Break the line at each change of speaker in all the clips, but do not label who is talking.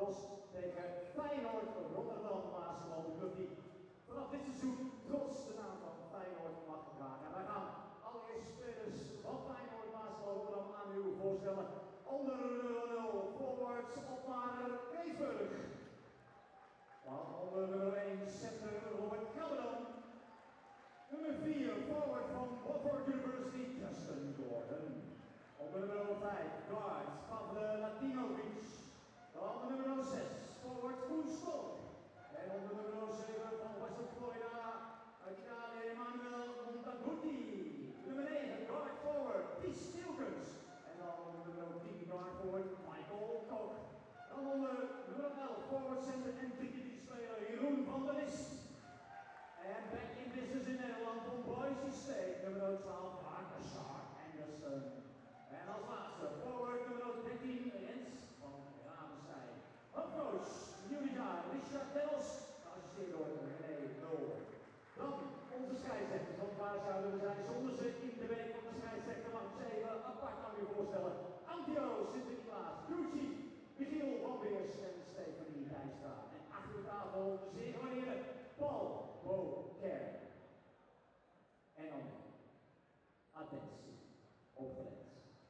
Appels tegen Feyenoord Rotterdam Maasland, de club die vanaf dit seizoen trots de naam van Feyenoord mag dragen. En wij gaan allereerst spelers van Feyenoord Maasland Rotterdam aan u voorstellen. Onder nummer 0 forwards Otmar Kreesburg. Dan onder nummer 1 center Robert Kelderman. Nummer 4 forward van Wofford University Justin Gordon. Onder nummer 5 guard Pavle Latinovic. Dan nummer 6 forward Koen Stolk. En onder nummer 7 van Western Florida uit Italië Emanuel Montaguti. Nummer 9 guard forward Ties Stilkens. En dan onder nummer 10 guard forward Michael Kok. Dan onder nummer 11 forward center en speler Jeroen van der List. En back in business in Nederland van Boise State, nummer 12 Marcus Sharp Anderson. En als laatste forward nummer 13 Rens van Ramestein. Hoofdcoach, nieuw jaar Richard Tels, geassisteerd door René Nul. Dan onze scheidsrechters, want waar zouden we zijn zonder ze in de week van de scheidsrechter mag ik ze even apart aan u voorstellen. Antio Sint-Nicolaas, Gucci, Michiel van Beers en Stefanie Dijkstra. En achter de tafel de zeer gewaardeerde Paul Boker. En dan attentie, opgelet.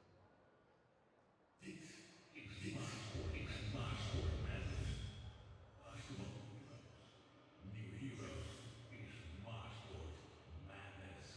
Dit is Maaspoort Madness. Basketball New Heroes is Maaspoort Madness.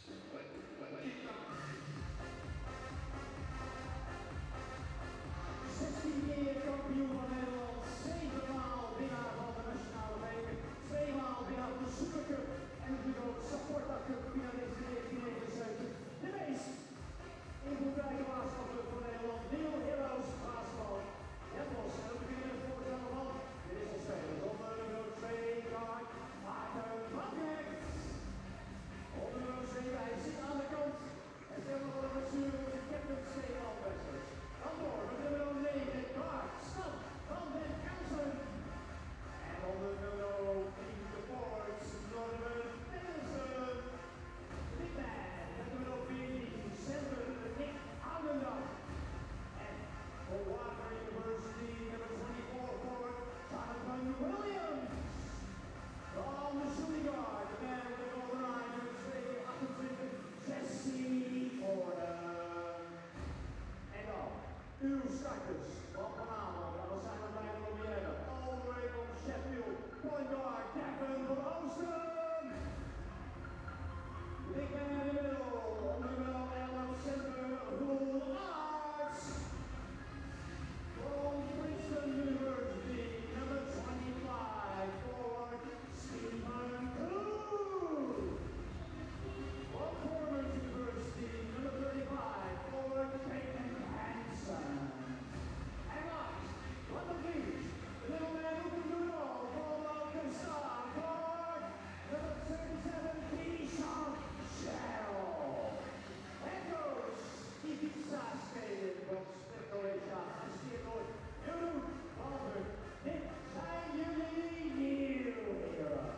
16 keer kampioen van Nederland, 7 maal winnaar van de nationale beker, 2 maal winnaar van de Supercup en natuurlijk ook Saporta Cup finalist in 1979. De meest invloedrijke basketbalclub van Nederland, New Heroes Basketbal. Het was en we beginnen het voorstellen van de wisselspelers. Onder nummer 2 guard Maarten van Geert. Onder nummer 7 hij zit aan de kant. En stel nog wel een blessure met de captain Stefan Wessels. Dan door met nummer 9 guard Stan van den Kelsen. En onder nummer 10 de forwards Norman Nielsen. Big man met nummer 14 center Nick Oudendag. En voor Water University nummer 24 forward Jonathan Williams. Dan de shooting guard, de man with the golden eye, nummer 28 Jesse Gordon. En dan uw starters van vanavond, en dan zijn we bijna nog niet hebben. All the way from Sheffield, point guard Kevin van Oosten. Big man in the middle, nummer 11 center Roel Arts. From Princeton University, number 25 forward Stephen Klug. From Cornell University, number 35 forward Peyton Hansen. And last, but not least, the little man who can do it all, Paul Alcazar, guard, number 37, Keyshawn Sherrill. And coach, Ibiza Stadium from Croatia, geassisteerd door Jeroen Walter. Dit zijn jullie New Heroes.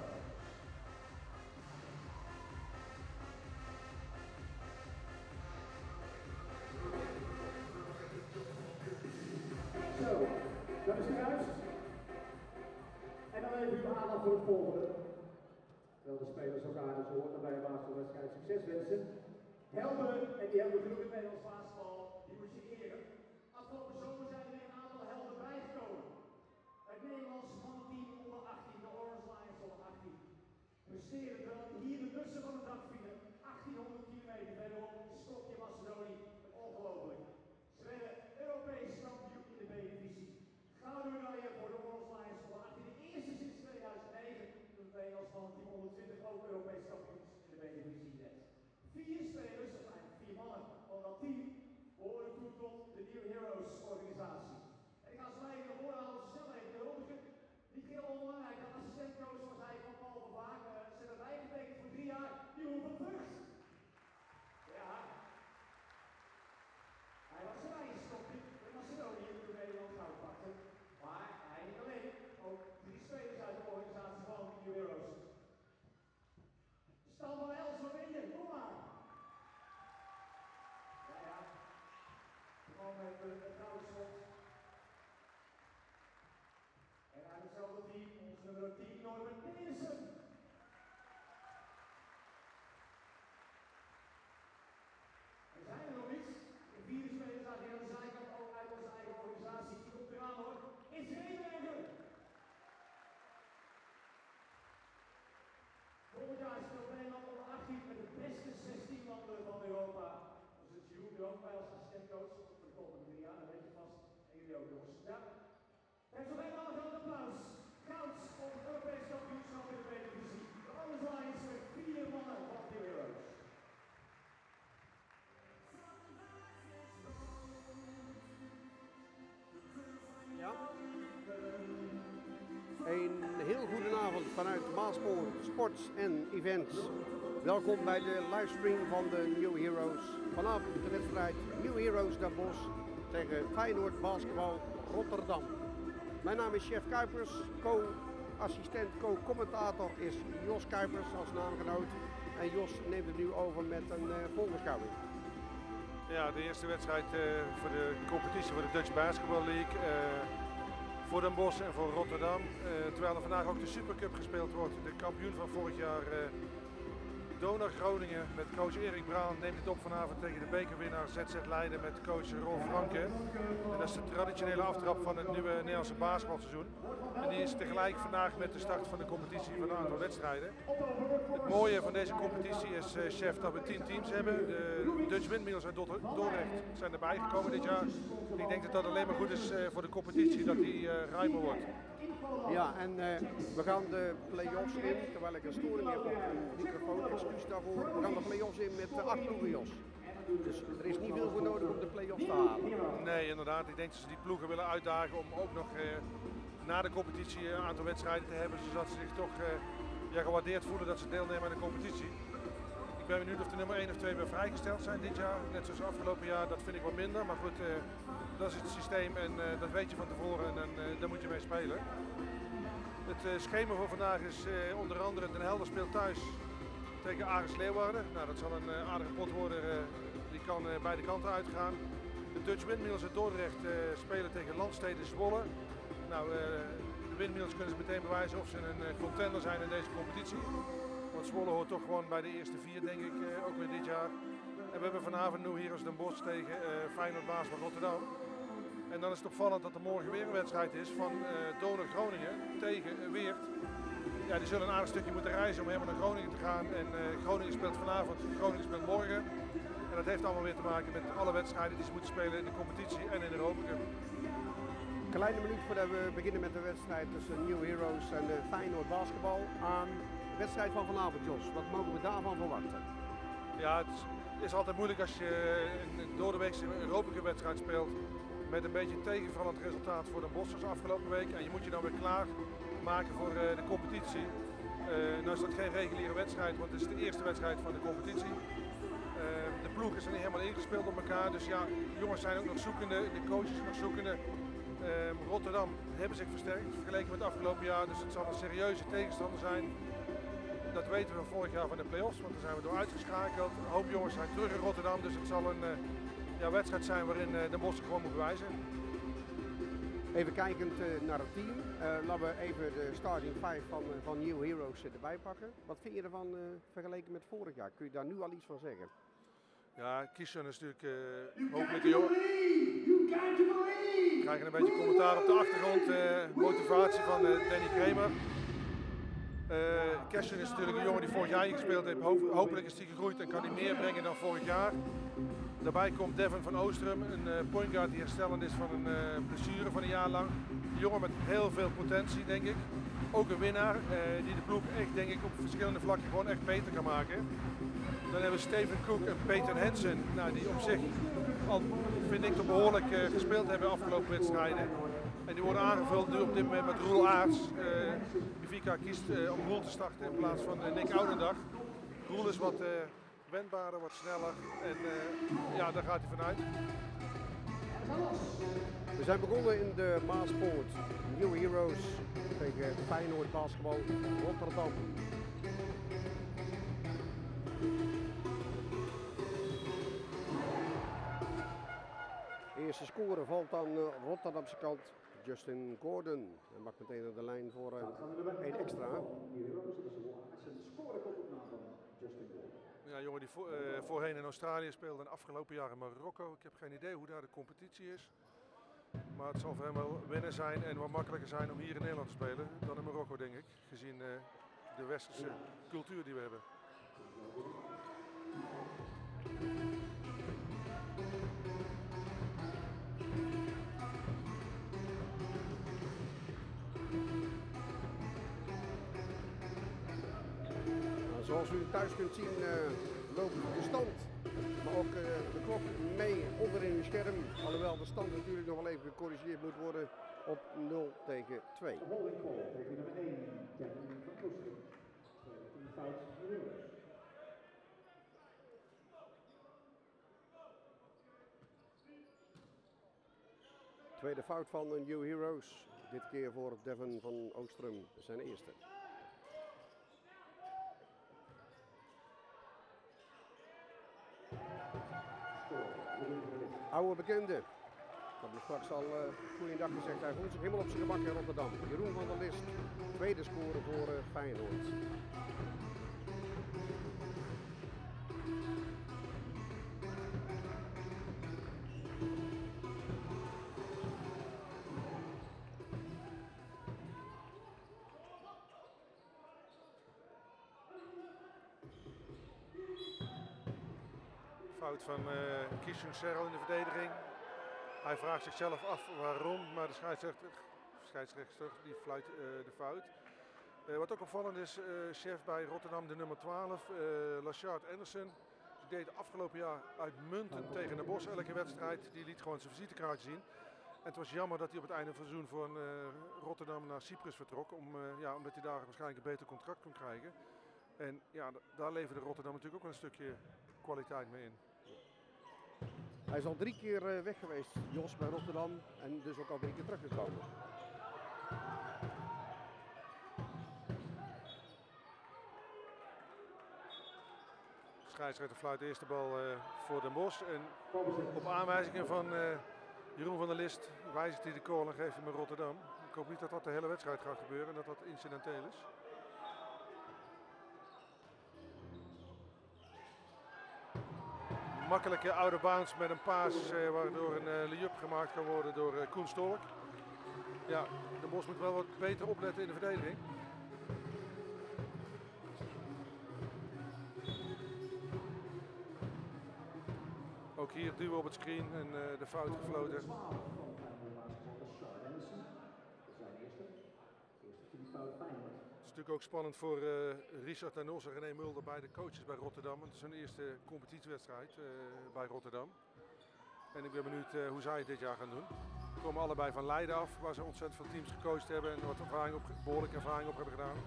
Zo, dat is eruit. En dan even uw aandacht voor het volgende. Terwijl de spelers elkaar dus hoort bij een basketbalwedstrijd succes wensen. Helden, en die hebben we genoemd in het Nederlands basketbal, die moet je eren. Afgelopen zomer zijn er weer een aantal helden bijgekomen. Het Nederlands mannenteam onder 18, de Orange Lions onder 18, presteerde wel hier de bussen van de dag vielen. 1800 kilometer verderop, Skopje, Macedonië, ongelooflijk. Ze werden Europees kampioen in de B-divisie. Gouden medaille voor de Orange Lions onder 18, de eerste sinds 2009, toen het Nederlands mannenteam onder 20 ook Europees kampioen in de B-divisie werd. 4 spelers, of eigenlijk 4 mannen van dat team, behoren toe tot de New Heroes organisatie. En ik ga ze even naar voren halen, snel even de huldigje. Niet heel onbelangrijk, de assistentcoach was hij van Paul van Vaak. Ze hebben bijgetekend voor 3 jaar, Jeroen van Vught. Ja. Hij was erbij gestopt in Macedonië toen Nederland goud pakte. Maar hij niet alleen, ook 3 spelers uit de organisatie van de New Heroes. Stan van Els, wat ben je? Kom maar. Ja, ja. Gewoon met het gouden slot.
vanuit Maaspoort Sports en Events. Welkom bij de livestream van de New Heroes. Vanavond de wedstrijd New Heroes Den Bosch tegen Feyenoord Basketbal Rotterdam. Mijn naam is Chef Kuipers, co-assistent, co-commentator is Jos Kuipers als naamgenoot. En Jos neemt het nu over met een voorbeschouwing.
Ja, de eerste wedstrijd voor de competitie voor de Dutch Basketball League. Voor Den Bosch en voor Rotterdam. Terwijl er vandaag ook de Supercup gespeeld wordt. De kampioen van vorig jaar Donar Groningen met coach Erik Braan neemt het op vanavond tegen de bekerwinnaar ZZ Leiden met coach Rolf Franke. En dat is de traditionele aftrap van het nieuwe Nederlandse basketbalseizoen. En die is tegelijk vandaag met de start van de competitie van een aantal wedstrijden. Het mooie van deze competitie is, chef, dat we 10 teams hebben. De Dutch Windmills uit Dordrecht zijn erbij gekomen dit jaar. Ik denk dat dat alleen maar goed is voor de competitie, dat die ruimer wordt.
Ja, en we gaan de play-offs in, terwijl ik een storing heb op de microfoon, excuus daarvoor. We gaan de play-offs in met 8 ploegen, Jos. Dus er is niet veel voor nodig om de play-offs te halen.
Nee, inderdaad. Ik denk dat ze die ploegen willen uitdagen om ook nog na de competitie een aantal wedstrijden te hebben, zodat ze zich toch gewaardeerd voelen dat ze deelnemen aan de competitie. Ik ben benieuwd of de nummer 1 of 2 weer vrijgesteld zijn dit jaar, net zoals afgelopen jaar. Dat vind ik wat minder, maar goed, dat is het systeem en dat weet je van tevoren en daar moet je mee spelen. Het schema voor vandaag is onder andere Den Helder speelt thuis tegen Aris Leeuwarden. Nou, dat zal een aardige pot worden, die kan beide kanten uitgaan. De Dutch Windmills uit Dordrecht spelen tegen Landstede Zwolle. Nou, de Windmills kunnen ze meteen bewijzen of ze een contender zijn in deze competitie. Want Zwolle hoort toch gewoon bij de eerste 4, denk ik, ook weer dit jaar. En we hebben vanavond New Heroes Den Bosch tegen Feyenoord Basketbal Rotterdam. En dan is het opvallend dat er morgen weer een wedstrijd is van Donar Groningen tegen Weert. Ja, die zullen een aardig stukje moeten reizen om helemaal naar Groningen te gaan. En Groningen speelt vanavond, Groningen speelt morgen. En dat heeft allemaal weer te maken met alle wedstrijden die ze moeten spelen in de competitie en in de Europa Cup.
Kleine minuut voordat we beginnen met de wedstrijd tussen New Heroes en de Feyenoord Basketbal. Aan de wedstrijd van vanavond, Jos. Wat mogen we daarvan verwachten?
Ja, het is altijd moeilijk als je een doordeweekse Europa Cup wedstrijd speelt met een beetje tegenvallend resultaat voor Den Bosch zoals afgelopen week. En je moet je dan weer klaar maken voor de competitie. Nou is dat geen reguliere wedstrijd, want het is de eerste wedstrijd van de competitie. De ploegen zijn niet helemaal ingespeeld op elkaar, dus ja, jongens zijn ook nog zoekende, de coaches zijn nog zoekende. Rotterdam hebben zich versterkt vergeleken met het afgelopen jaar, dus het zal een serieuze tegenstander zijn. Dat weten we van vorig jaar van de play-offs, want daar zijn we door uitgeschakeld. Een hoop jongens zijn terug in Rotterdam, dus het zal een wedstrijd zijn waarin Den Bosch zich gewoon moet bewijzen.
Even kijkend naar het team, laten we even de starting 5 van New Heroes erbij pakken. Wat vind je ervan vergeleken met vorig jaar? Kun je daar nu al iets van zeggen?
Ja, Kishan is natuurlijk hopelijk een jongen. We krijgen een beetje commentaar op de achtergrond, motivatie van Danny Kramer. Kishan is natuurlijk een jongen die vorig jaar gespeeld heeft. Hopelijk is hij gegroeid en kan hij meer brengen dan vorig jaar. Daarbij komt Devin van Oostrum, een point guard die herstellend is van een blessure van een jaar lang. Een jongen met heel veel potentie, denk ik. Ook een winnaar die de ploeg echt, denk ik, op verschillende vlakken gewoon echt beter kan maken. Dan hebben we Steven Cook en Peter Hansen, nou, die op zich al, vind ik, toch behoorlijk gespeeld hebben de afgelopen wedstrijden. En die worden aangevuld nu op dit moment met Roel Aarts. Vika kiest om Roel te starten in plaats van Nick Oudendag. Roel is wat wendbaarder, wat sneller en ja, daar gaat hij vanuit.
We zijn begonnen in de Maaspoort. New Heroes tegen Feyenoord Basketbal Rotterdam. Eerste score valt aan de Rotterdamse kant. Justin Gordon. Hij maakt meteen naar de lijn voor een extra.
Ja, jongen die voorheen in Australië speelde en afgelopen jaar in Marokko. Ik heb geen idee hoe daar de competitie is. Maar het zal voor hem wel winnen zijn en wat makkelijker zijn om hier in Nederland te spelen dan in Marokko, denk ik. Gezien de westerse cultuur die we hebben.
Zoals u thuis kunt zien loopt de stand, maar ook de klok mee onder in uw scherm. Alhoewel de stand natuurlijk nog wel even gecorrigeerd moet worden op 0 tegen 2.
De holding call tegen nummer 1, Kevin van Oostrum. Een fout Heroes.
Tweede fout van de New Heroes. Dit keer voor Devin van Oostrum, zijn eerste. Oude bekende. Ik heb straks al goeiedag gezegd. Hij voelt zich helemaal op zijn gemak in Rotterdam. Jeroen van der List, tweede score voor Feyenoord.
Fout van Kishun Serrel in de verdediging. Hij vraagt zichzelf af waarom, maar de scheidsrechter die fluit de fout. Wat ook opvallend is, chef bij Rotterdam, de nummer 12, Lashard Anderson. Die deed afgelopen jaar uitmuntend tegen de Bosch elke wedstrijd. Die liet gewoon zijn visitekaartje zien. En het was jammer dat hij op het einde van het seizoen voor Rotterdam naar Cyprus vertrok. Omdat hij daar waarschijnlijk een beter contract kon krijgen. En ja, daar leverde Rotterdam natuurlijk ook wel een stukje kwaliteit mee in.
Hij is al 3 keer weg geweest, Jos, bij Rotterdam. En dus ook al 3 keer teruggekomen.
De scheidsrechter fluit de eerste bal voor Den Bosch. En op aanwijzingen van Jeroen van der List wijzigt hij de call en geeft hem in Rotterdam. Ik hoop niet dat dat de hele wedstrijd gaat gebeuren en dat dat incidenteel is. Makkelijke oude bounce met een paas waardoor een lay-up gemaakt kan worden door Koen Stolk. Ja, de Bosch moet wel wat beter opletten in de verdediging. Ook hier duwen op het screen en de fout gefloten. Het is natuurlijk ook spannend voor Richard en Os en René Mulder, beide coaches bij Rotterdam. Het is hun eerste competitiewedstrijd bij Rotterdam. En ik ben benieuwd hoe zij het dit jaar gaan doen. Ze komen allebei van Leiden af, waar ze ontzettend veel teams gecoacht hebben en wat behoorlijke ervaring op hebben gedaan.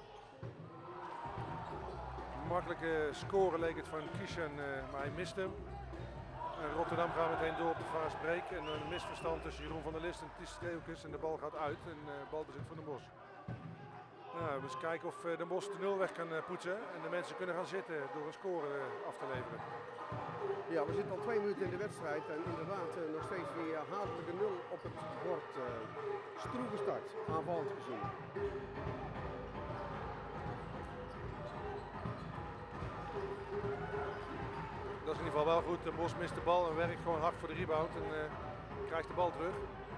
Makkelijke score leek het van Kishan, maar hij mist hem. En Rotterdam gaat meteen door op de fase break. En een misverstand tussen Jeroen van der List en Ties Steelkes en de bal gaat uit en balbezit van Den Bosch. Nou, we moeten kijken of Den Bosch de 0 weg kan poetsen en de mensen kunnen gaan zitten door een score af te leveren.
Ja, we zitten al 2 minuten in de wedstrijd en inderdaad nog steeds die hatelijke 0 op het bord. Stroeve start, aanvallend gezien.
Dat is in ieder geval wel goed. Den Bosch mist de bal en werkt gewoon hard voor de rebound en krijgt de bal terug.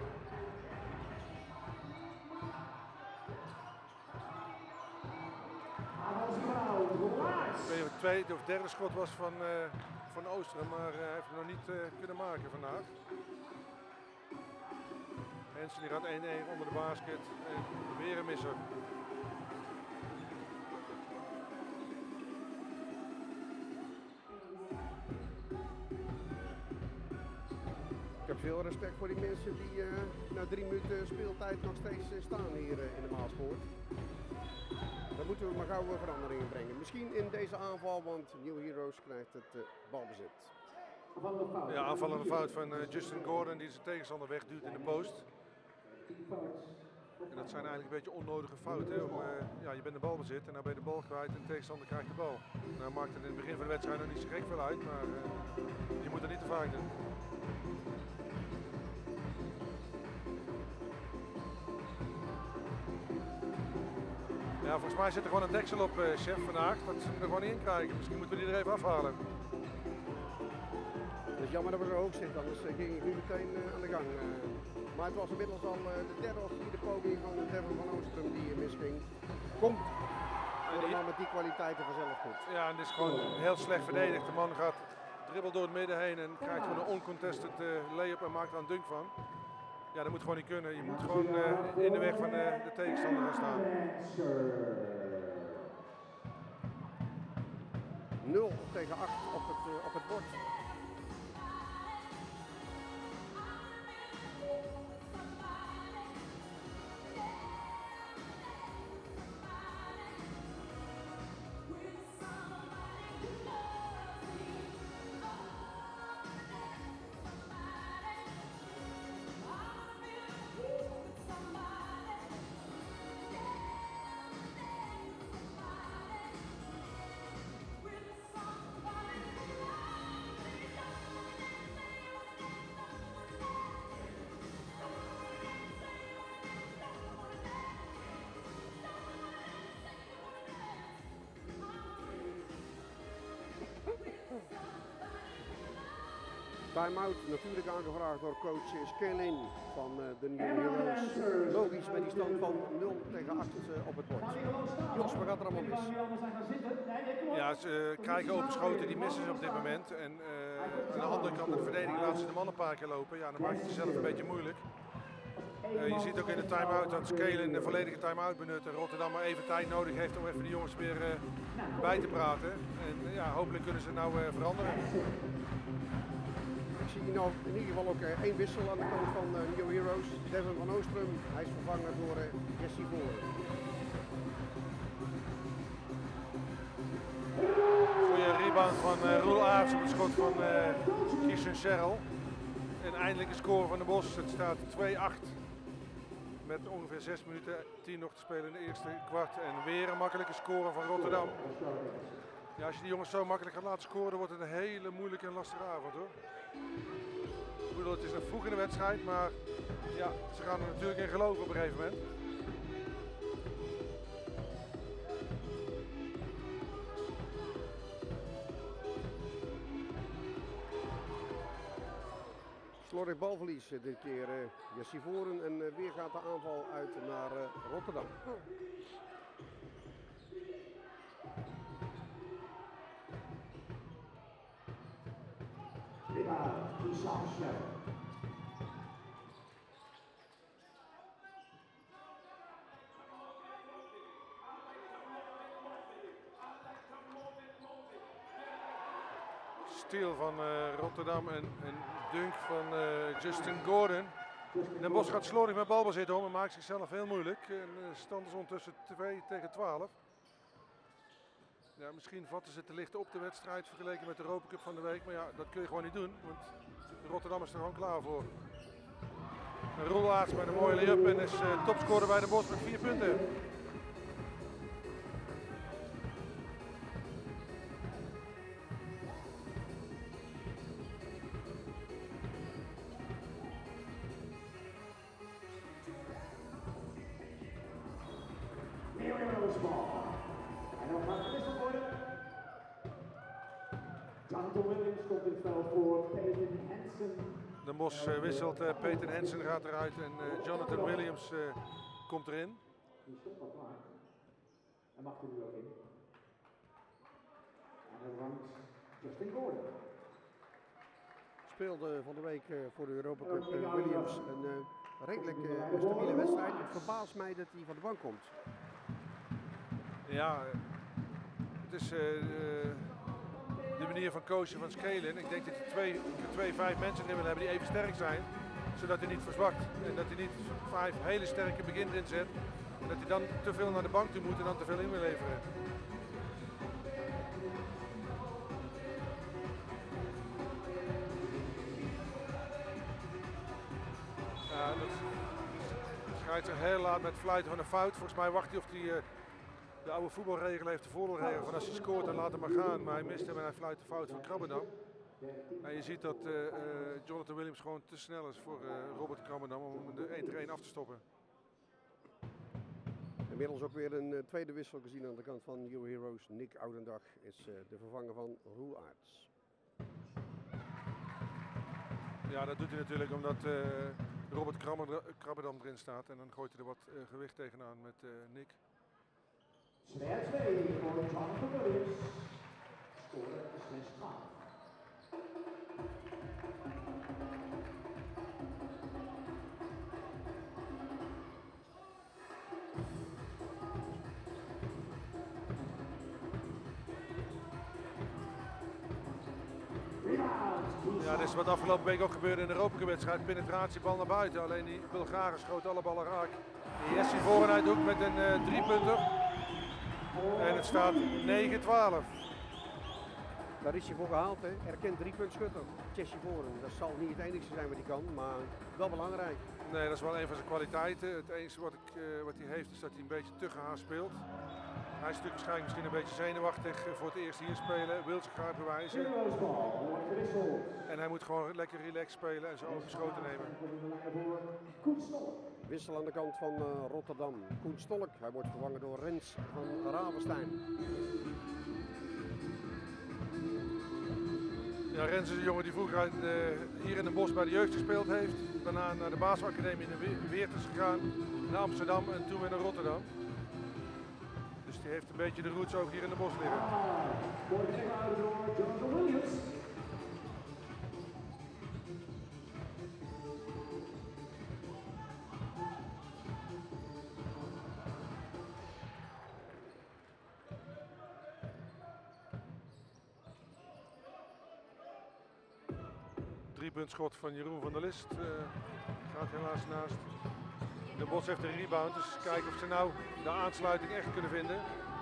Ik weet niet of het tweede of derde schot was van Oostrum, maar hij heeft het nog niet kunnen maken vandaag. Hensen die gaat 1-1 onder de basket en weer een misser.
Ik heb veel respect voor die mensen die na 3 minuten speeltijd nog steeds staan hier in de Maalspoort. Dan moeten we maar gauw veranderingen brengen. Misschien in deze aanval, want New Heroes krijgt het balbezit.
Ja, aanvallende fout van Justin Gordon die zijn tegenstander wegduwt in de post. En dat zijn eigenlijk een beetje onnodige fouten. Je bent de bal bezit en dan ben je de bal kwijt en de tegenstander krijgt de bal. Nou maakt het in het begin van de wedstrijd nog niet zo gek veel uit, maar je moet er niet te vaak doen. Ja, volgens mij zit er gewoon een deksel op, chef, vandaag. Dat ze er gewoon niet in krijgen. Misschien moeten we die er even afhalen.
Het is jammer dat we zo hoog zitten, anders ging ik nu meteen aan de gang. Maar het was inmiddels al de derde of vierde poging van Devin van Oostrum die misging. Komt voor de man met die kwaliteiten vanzelf goed.
Ja, en dit is gewoon heel slecht verdedigd. De man gaat dribbel door het midden heen en krijgt gewoon een uncontested lay-up en maakt er een dunk van. Ja, dat moet gewoon niet kunnen. Je moet gewoon in de weg van de tegenstander gaan staan.
0 tegen 8 op het bord. Time-out natuurlijk aangevraagd door coach Skelin van de New Heroes. Logisch met die stand van 0-8 op het bord. Jos, wat gaat er allemaal mis?
Ja, ze krijgen open schoten, die missen ze op dit moment. En aan de andere kant, de verdediging laten ze de man een paar keer lopen. Ja, dan maakt het zelf een beetje moeilijk. Je ziet ook in de time-out dat Skelin de volledige time-out benut en Rotterdam maar even tijd nodig heeft om even de jongens weer bij te praten. En ja, hopelijk kunnen ze nou veranderen.
Ik zie nou in ieder geval ook één wissel aan de kant van New Heroes. Devin van Oostrum, hij is vervangen door Jesse Voren.
Goeie rebound van Roel Aarts op het schot van Kiesun Sherrill. En eindelijk een score van de Bos. Het staat 2-8. Met ongeveer 6 minuten 10 nog te spelen in de eerste kwart. En weer een makkelijke score van Rotterdam. Ja, als je die jongens zo makkelijk gaat laten scoren, dan wordt het een hele moeilijke en lastige avond hoor. Ik bedoel, het is nog vroeg in de wedstrijd, maar ja, ze gaan er natuurlijk in geloven op een gegeven moment.
Slordig balverlies dit keer Jesse Voren en weer gaat de aanval uit naar Rotterdam.
Steal van Rotterdam en dunk van Justin Gordon. Den Bosch gaat slordig met balbezit om en maakt zichzelf heel moeilijk. En stand is ondertussen 2-12. Ja, misschien vatten ze te licht op de wedstrijd vergeleken met de Europa Cup van de week. Maar ja, dat kun je gewoon niet doen, want Rotterdam is er gewoon klaar voor. Roel Aarts met een mooie lay-up en is topscorer bij Den Bosch met 4 punten.
Jonathan Williams komt in het veld voor Peyton Henson.
Den Bosch wisselt, Peyton Henson gaat eruit en Jonathan Williams komt erin.
Die stond al klaar. Hij mag er nu ook in. En hij rankt Justin Gordon.
Speelde van de week voor de Europa Cup Williams een redelijk stabiele wedstrijd. Het verbaast mij dat hij van de bank komt.
Ja, het is de manier van coachen van Skelin. Ik denk dat hij 2-5 mensen erin wil hebben die even sterk zijn, zodat hij niet verzwakt. En dat hij niet 5 hele sterke begin erin zet. En dat hij dan te veel naar de bank toe moet en dan te veel in wil leveren. Ja, dat scheidt zich heel laat met fluiten van een fout. Volgens mij wacht hij of hij de oude voetbalregel heeft, de voorbeeldregel van als hij scoort dan laat hem maar gaan. Maar hij mist hem en hij fluit de fout van Krabbendam. En je ziet dat Jonathan Williams gewoon te snel is voor Robert Krabbendam om de 1-1 af te stoppen.
Inmiddels ook weer een tweede wissel gezien aan de kant van New Heroes. Nick Oudendag is de vervanger van Roel Aarts.
Ja, dat doet hij natuurlijk omdat Robert Krabbendam erin staat. En dan gooit hij er wat gewicht tegenaan met Nick.
2-2 voor Jonathan Williams. Score is 6-12.
Ja, dit is wat afgelopen week ook gebeurde in de Europa Cup wedstrijd. Penetratieebal naar buiten. Alleen die Bulgaren schoten alle ballen raak. Jesse Voren uit de hoek met een 3-punter. En het staat 9-12.
Daar is hij voor gehaald, hè. Erkend 3-punt schutter. Jesse Voren. Dat zal niet het enige zijn wat hij kan, maar wel belangrijk.
Nee, dat is wel een van zijn kwaliteiten. Het enige wat hij heeft is dat hij een beetje te gehaast speelt. Hij is natuurlijk waarschijnlijk misschien een beetje zenuwachtig voor het eerst hier spelen. Wil zich graag bewijzen. En hij moet gewoon lekker relaxed spelen en zo open schoten nemen.
Wissel aan de kant van Rotterdam. Koen Stolk, hij wordt vervangen door Rens van Ravenstein.
Ja, Rens is een jongen die vroeger hier in Den Bosch bij de jeugd gespeeld heeft. Daarna naar de basisacademie in de Weert is gegaan, naar Amsterdam en toen weer naar Rotterdam. Dus die heeft een beetje de roots ook hier in Den Bosch liggen.
Wordt ingehouden door Jonathan Williams.
Driepuntschot van Jeroen van der List gaat helaas naast. Den Bosch heeft een rebound, dus kijken of ze nou de aansluiting echt kunnen vinden.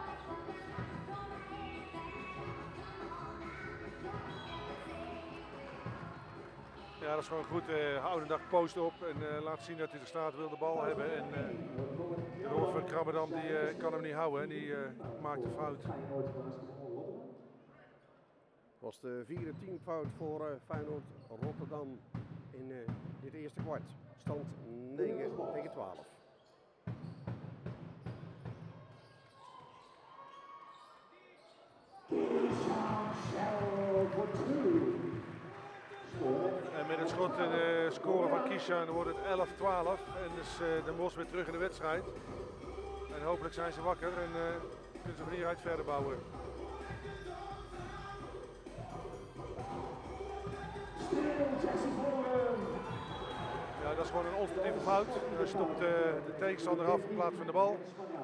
Ja, dat is gewoon goed. Oudendag post op en laat zien dat hij er staat, wil de bal hebben. En de Rolf van Krabberdam die kan hem niet houden en die maakt een fout.
Was de vierde teamfout voor Feyenoord Rotterdam in dit eerste kwart. Stand 9-12.
En met een schot en de score van Kishan wordt het 11-12 en dus Den Bosch weer terug in de wedstrijd. En hopelijk zijn ze wakker en kunnen ze van hieruit verder bouwen. Ja, dat is gewoon een onsportieve fout. Hij stopt de tegenstander af in plaats van de bal.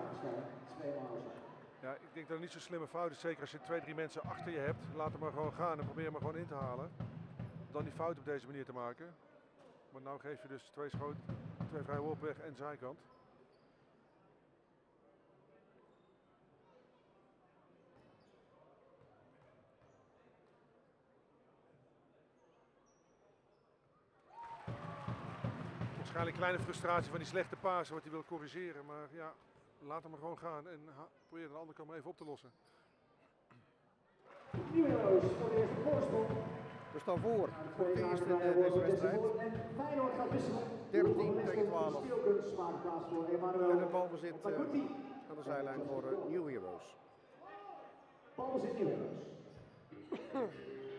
Ja, ik denk dat het niet zo'n slimme fout is, zeker als je 2, 3 mensen achter je hebt. Laat hem maar gewoon gaan en probeer hem maar gewoon in te halen. Dan die fout op deze manier te maken. Maar nu geef je dus 2 schoten, 2 vrije worpen weg en zijkant. Waarschijnlijk een kleine frustratie van die slechte pasen wat hij wil corrigeren. Maar ja, laat hem maar gewoon gaan en probeer de andere kant maar even op te lossen.
We staan voor het eerst in deze wedstrijd. 13-12. En de balbezit aan de zijlijn voor New Heroes.
Balbezit New Heroes.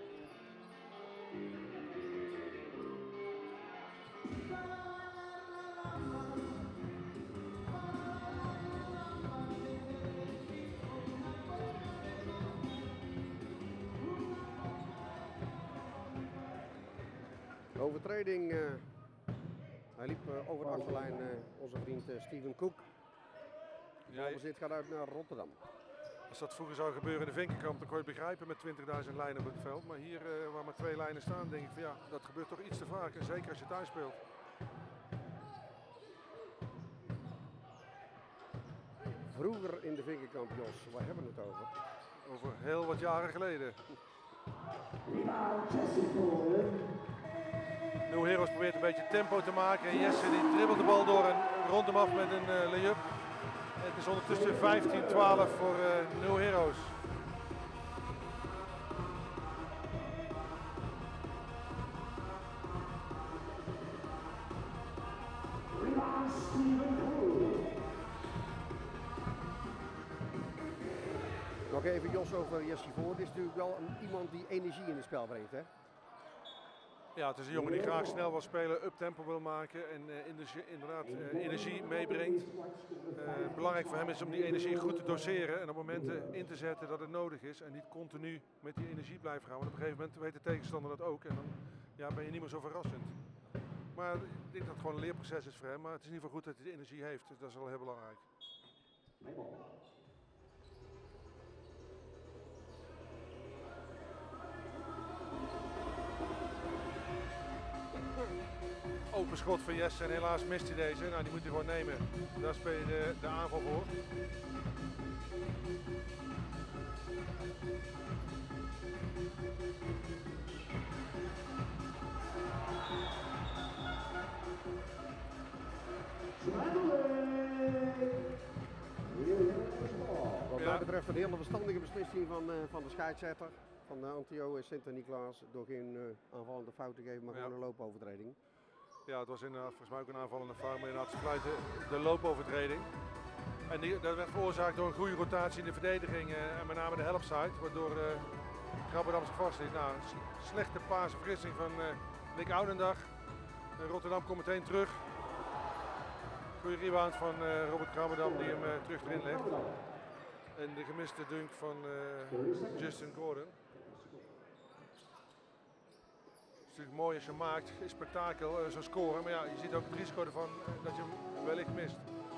Overtreding. Hij liep over de achterlijn, onze vriend Steven Cook.
Ja,
Balbezit gaat uit naar Rotterdam.
als dat vroeger zou gebeuren in de Vinkenkamp, dan kon je het begrijpen met 20.000 lijnen op het veld. Maar hier, waar maar 2 lijnen staan, denk ik van ja, dat gebeurt toch iets te vaak. En zeker als je thuis speelt.
Vroeger in de Vinkenkamp, Jos, waar hebben we het over?
Over heel wat jaren geleden. New Heroes probeert een beetje tempo te maken. En Jesse die dribbelt de bal door en rondt hem af met een lay-up. Het is ondertussen 15-12 voor New Heroes.
Nog even Jos over Jesse Voor. Dit is natuurlijk wel iemand die energie in het spel brengt, hè?
Ja, het is een jongen die graag snel wil spelen, up-tempo wil maken en inderdaad energie meebrengt. Belangrijk voor hem is om die energie goed te doseren en op momenten in te zetten dat het nodig is. En niet continu met die energie blijven gaan. Want op een gegeven moment weet de tegenstander dat ook en dan ja, ben je niet meer zo verrassend. Maar ik denk dat het gewoon een leerproces is voor hem. Maar het is in ieder geval goed dat hij de energie heeft. Dus dat is wel heel belangrijk. Open schot van Jesse en helaas mist hij deze. Nou, die moet hij gewoon nemen. Daar speel je de aanval voor.
Wat mij betreft een hele verstandige beslissing van de scheidsrechter. Van Antio en Sint-Niklaas. Door geen aanvallende fout te geven, maar gewoon een loopovertreding.
Ja, het was inderdaad volgens mij ook een aanvallende fout, maar inderdaad ze fluiten de loopovertreding. En dat werd veroorzaakt door een goede rotatie in de verdediging en met name de helpside, waardoor Krabberdam zich vast zit. Nou, slechte paasvergissing van Nick Oudendag. Rotterdam komt meteen terug. Goede rebound van Robert Krabberdam die hem terug erin legt. En de gemiste dunk van Justin Gordon. Het is natuurlijk mooi als je maakt, is spektakel, zo'n score. Maar ja, je ziet ook het risico ervan dat je hem wellicht mist.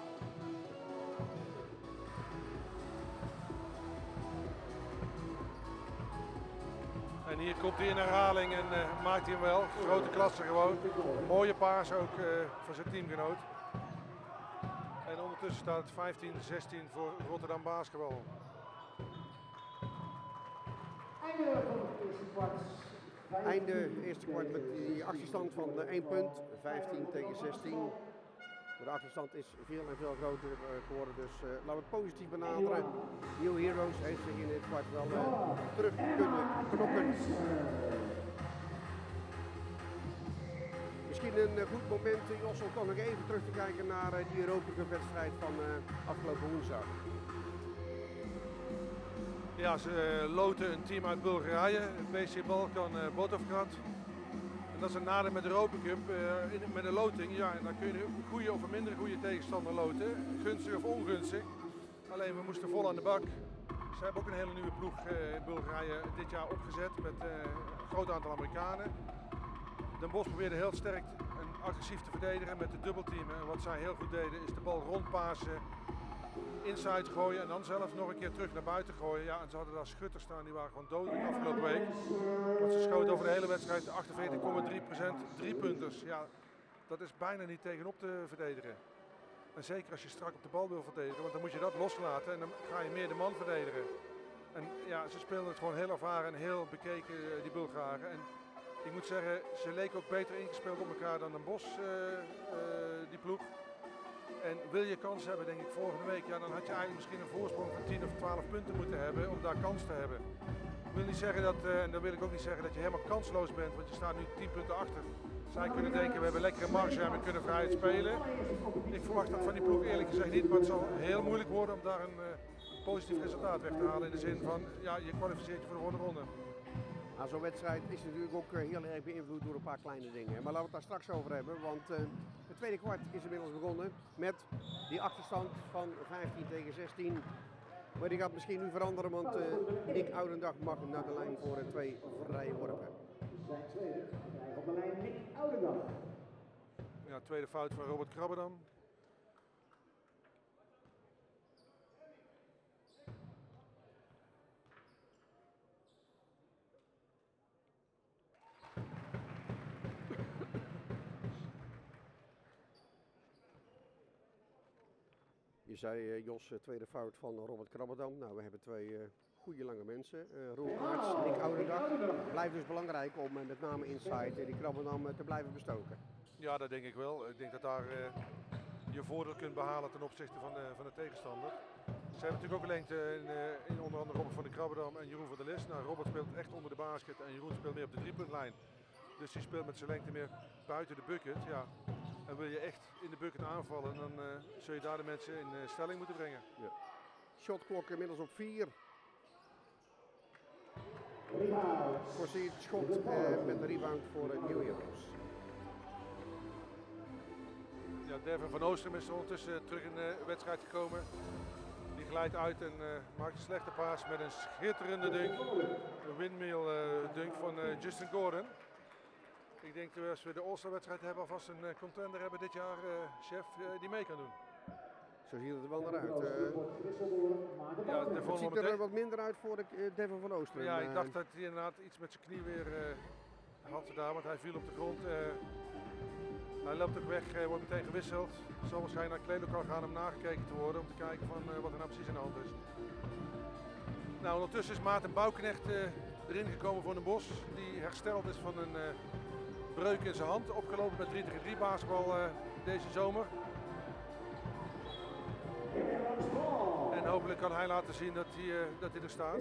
En hier komt hij in herhaling en maakt hij hem wel. Grote klasse gewoon. Mooie paas ook van zijn teamgenoot. En ondertussen staat het 15-16 voor Rotterdam basketbal.
Einde eerste kwart met die achterstand van 1 punt, 15 tegen 16. De achterstand is veel en veel groter geworden, dus laten we het positief benaderen. New Heroes heeft zich in dit kwart wel terug kunnen knokken. Misschien een goed moment, Jos, om toch nog even terug te kijken naar die Europa Cup wedstrijd van afgelopen woensdag.
Ja, ze loten een team uit Bulgarije, BC Balkan Botovgrad. En dat is een nadeel met de Europa Cup, met een loting. Ja, en dan kun je een goede of een minder goede tegenstander loten, gunstig of ongunstig. Alleen we moesten vol aan de bak. Ze hebben ook een hele nieuwe ploeg in Bulgarije dit jaar opgezet met een groot aantal Amerikanen. Den Bosch probeerde heel sterk en agressief te verdedigen met de dubbelteamen. En wat zij heel goed deden is de bal rondpassen, inside gooien en dan zelf nog een keer terug naar buiten gooien. Ja, en ze hadden daar schutters staan, die waren gewoon dodelijk afgelopen week. Want ze schoten over de hele wedstrijd 48,3% driepunters. Ja, dat is bijna niet tegenop te verdedigen. En zeker als je strak op de bal wil verdedigen, want dan moet je dat loslaten en dan ga je meer de man verdedigen. En ja, ze speelden het gewoon heel ervaren en heel bekeken, die Bulgaren. En ik moet zeggen, ze leken ook beter ingespeeld op elkaar dan Den Bosch, die ploeg. En wil je kans hebben, denk ik, volgende week, ja, dan had je eigenlijk misschien een voorsprong van 10 of 12 punten moeten hebben om daar kans te hebben. Ik wil niet zeggen dat, en dan wil ik ook niet zeggen dat je helemaal kansloos bent, want je staat nu 10 punten achter. Zij kunnen denken, we hebben lekkere marge en we kunnen vrij spelen. Ik verwacht dat van die ploeg eerlijk gezegd niet, maar het zal heel moeilijk worden om daar een positief resultaat weg te halen. In de zin van, ja, je kwalificeert je voor de volgende ronde.
Nou, zo'n wedstrijd is natuurlijk ook heel erg beïnvloed door een paar kleine dingen. Maar laten we het daar straks over hebben, want het tweede kwart is inmiddels begonnen met die achterstand van 15 tegen 16. Maar die gaat misschien nu veranderen, want Nick Oudendag mag naar de lijn voor 2 vrije worpen.
Zijn tweede, op de lijn Nick Oudendag.
Ja, tweede fout van Robert Krabberdam.
Je zei, Jos, tweede fout van Robert Krabberdam. Nou, we hebben 2 goede lange mensen. Roel Aerts, Nick Oudendag. Blijft dus belangrijk om met name inside die Krabberdam te blijven bestoken.
Ja, dat denk ik wel. Ik denk dat daar je voordeel kunt behalen ten opzichte van de tegenstander. Ze hebben natuurlijk ook een lengte in onder andere Robert van de Krabberdam en Jeroen van der List. Nou, Robert speelt echt onder de basket en Jeroen speelt meer op de driepuntlijn. Dus die speelt met zijn lengte meer buiten de bucket. Ja. En wil je echt in de bucket aanvallen, dan zul je daar de mensen in stelling moeten brengen.
Ja. Shotklok inmiddels op 4. Voorzie het schot met de rebound voor New Heroes.
Ja, Devin van Oostrum is ondertussen terug in de wedstrijd gekomen. Die glijdt uit en maakt een slechte paas met een schitterende dunk. Een windmill dunk van Justin Gordon. Ik denk dat als we de All-Star wedstrijd hebben, alvast een contender hebben dit jaar, chef, die mee kan doen.
Zo ziet het er wel naar uit.
Ja,
het ziet er wat minder uit voor Devin van Oostrum.
Ja, ik dacht dat hij inderdaad iets met zijn knie weer had daar, want hij viel op de grond. Hij loopt ook weg, wordt meteen gewisseld. Zal waarschijnlijk naar het kleedlokaal gaan om nagekeken te worden om te kijken van wat er nou precies aan de hand is. Nou, ondertussen is Maarten Bouwknecht erin gekomen voor Den Bosch, die hersteld is van een breuk in zijn hand, opgelopen met 3-3 basketbal deze zomer. En hopelijk kan hij laten zien dat hij er staat.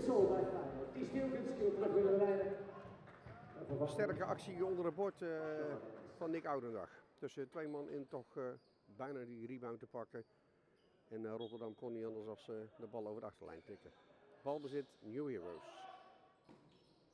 Sterke actie onder het bord van Nick Oudendag. Tussen 2 man in toch bijna die rebound te pakken. En Rotterdam kon niet anders als de bal over de achterlijn tikken. Balbezit New Heroes.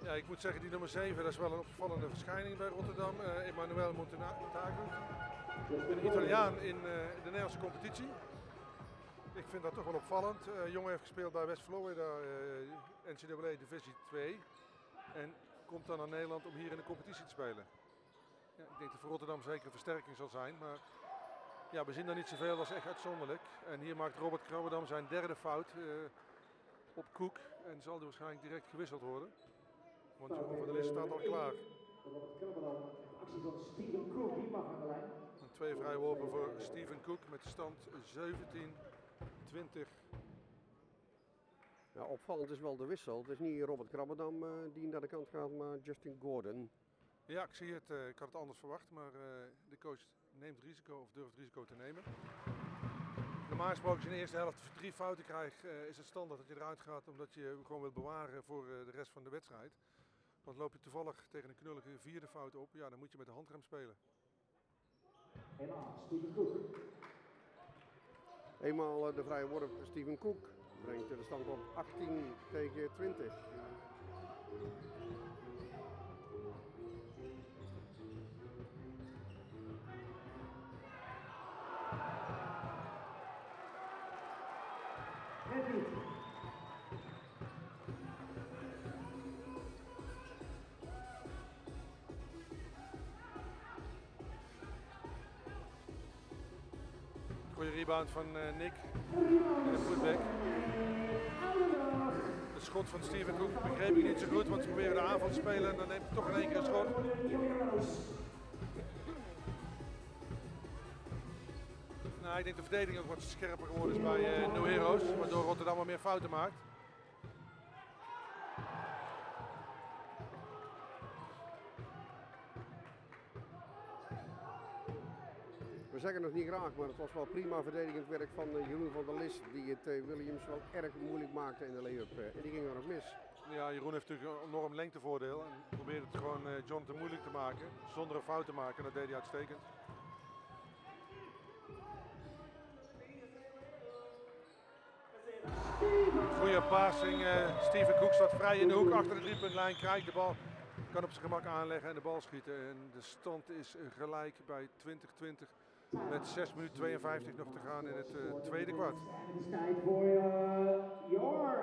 Ja, ik moet zeggen, die nummer 7, dat is wel een opvallende verschijning bij Rotterdam. Emanuele Montagu. Een Italiaan in de Nederlandse competitie. Ik vind dat toch wel opvallend. Jongen heeft gespeeld bij West Florida, NCAA Divisie 2. En komt dan naar Nederland om hier in de competitie te spelen. Ja, ik denk dat voor Rotterdam zeker een versterking zal zijn. Maar ja, we zien daar niet zoveel, dat is echt uitzonderlijk. En hier maakt Robert Krabberdam zijn derde fout op Cook. En zal er waarschijnlijk direct gewisseld worden. Want Jeroen van der List staat al klaar.
Robert Krabberdam, actie van Steven Cook, die mag aan de lijn.
En 2 vrije worpen voor Steven Cook met de stand 17-20.
Ja, opvallend is wel de wissel. Het is niet Robert Krabberdam die naar de kant gaat, maar Justin Gordon.
Ja, ik zie het. Ik had het anders verwacht, maar de coach neemt het risico of durft het risico te nemen. Normaal gesproken als je in de eerste helft 3 fouten krijgt, is het standaard dat je eruit gaat omdat je gewoon wilt bewaren voor de rest van de wedstrijd. Want loop je toevallig tegen een knullige 4e fout op, ja, dan moet je met de handrem spelen.
Eenmaal Steven Cook.
Eenmaal de vrije worp Steven Cook brengt de stand op 18-20.
Net niet.
Goeie rebound van Nick in de putback. Het schot van Steven Cook begreep ik niet zo goed, want ze proberen de aanval te spelen en dan neemt hij toch in één keer een schot. Nou, ik denk de verdediging ook wat scherper geworden is bij No Heroes, waardoor Rotterdam wat meer fouten maakt.
We zeggen het niet graag, maar het was wel prima verdedigend werk van Jeroen van der List, die het Williams wel erg moeilijk maakte in de lay-up. En die ging er nog mis.
Ja, Jeroen heeft natuurlijk een enorm lengtevoordeel en probeerde het gewoon John te moeilijk te maken, zonder een fout te maken. En dat deed hij uitstekend. Goeie passing, Steven Cook staat vrij in de hoek achter de driepuntlijn, krijgt de bal, kan op zijn gemak aanleggen en de bal schieten. En de stand is gelijk bij 20-20 met 6 minuten 52 nog te gaan in het tweede kwart.
Het is tijd voor your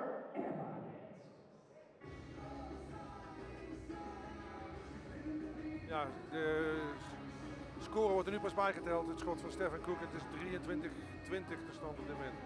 Ja, de score wordt er nu pas bijgeteld. Het schot van Stefan Cook, het is 23-20 de stand op dit moment.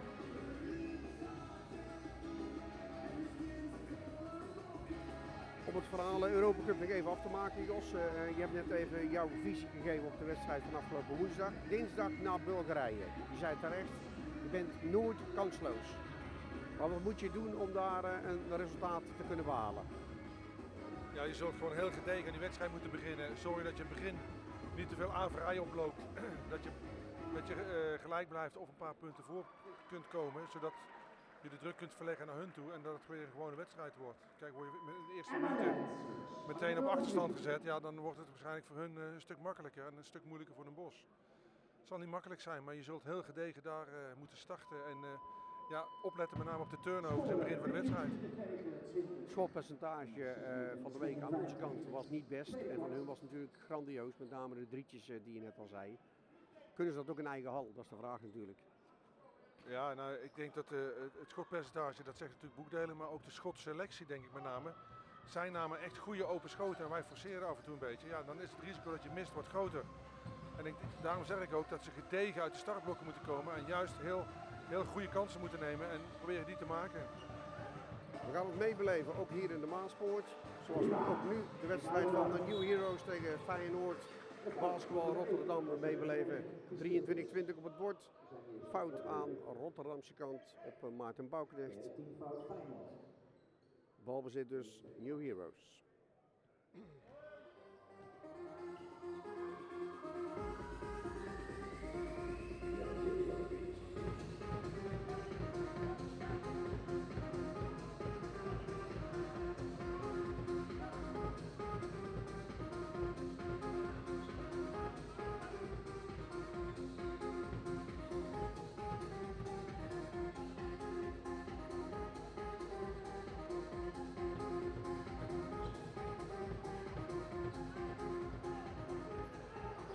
Om het verhaal Europa Cup nog even af te maken, Jos. Je hebt net even jouw visie gegeven op de wedstrijd van afgelopen woensdag. Dinsdag naar Bulgarije. Je zei terecht, je bent nooit kansloos. Maar wat moet je doen om daar een resultaat te kunnen behalen?
Ja, je zult gewoon heel gedegen aan die wedstrijd moeten beginnen. Zorg dat je in het begin niet te veel averij oploopt. dat je gelijk blijft of een paar punten voor kunt komen. Zodat je de druk kunt verleggen naar hun toe en dat het weer een gewone wedstrijd wordt. Kijk, word je in de eerste minuten meteen op achterstand gezet, ja, dan wordt het waarschijnlijk voor hun een stuk makkelijker en een stuk moeilijker voor Den Bosch. Het zal niet makkelijk zijn, maar je zult heel gedegen daar moeten starten en ja, opletten met name op de turnovers in het begin van de wedstrijd.
Het schotpercentage van de week aan onze kant was niet best en van hun was natuurlijk grandioos, met name de drietjes die je net al zei. Kunnen ze dat ook in eigen hal? Dat is de vraag natuurlijk.
Ja, nou, ik denk dat het schotpercentage, dat zegt natuurlijk boekdelen, maar ook de schotselectie denk ik met name. Zij namen echt goede open schoten en wij forceren af en toe een beetje. Ja, dan is het risico dat je mist wat groter. En daarom zeg ik ook dat ze gedegen uit de startblokken moeten komen en juist heel goede kansen moeten nemen en proberen die te maken.
We gaan het meebeleven, ook hier in de Maaspoort. Zoals we ook nu de wedstrijd van de New Heroes tegen Feyenoord. Basketbal Rotterdam meebeleven. 23-20 op het bord. Fout aan Rotterdamse kant op Maarten Boukendrecht. Balbezit dus New Heroes.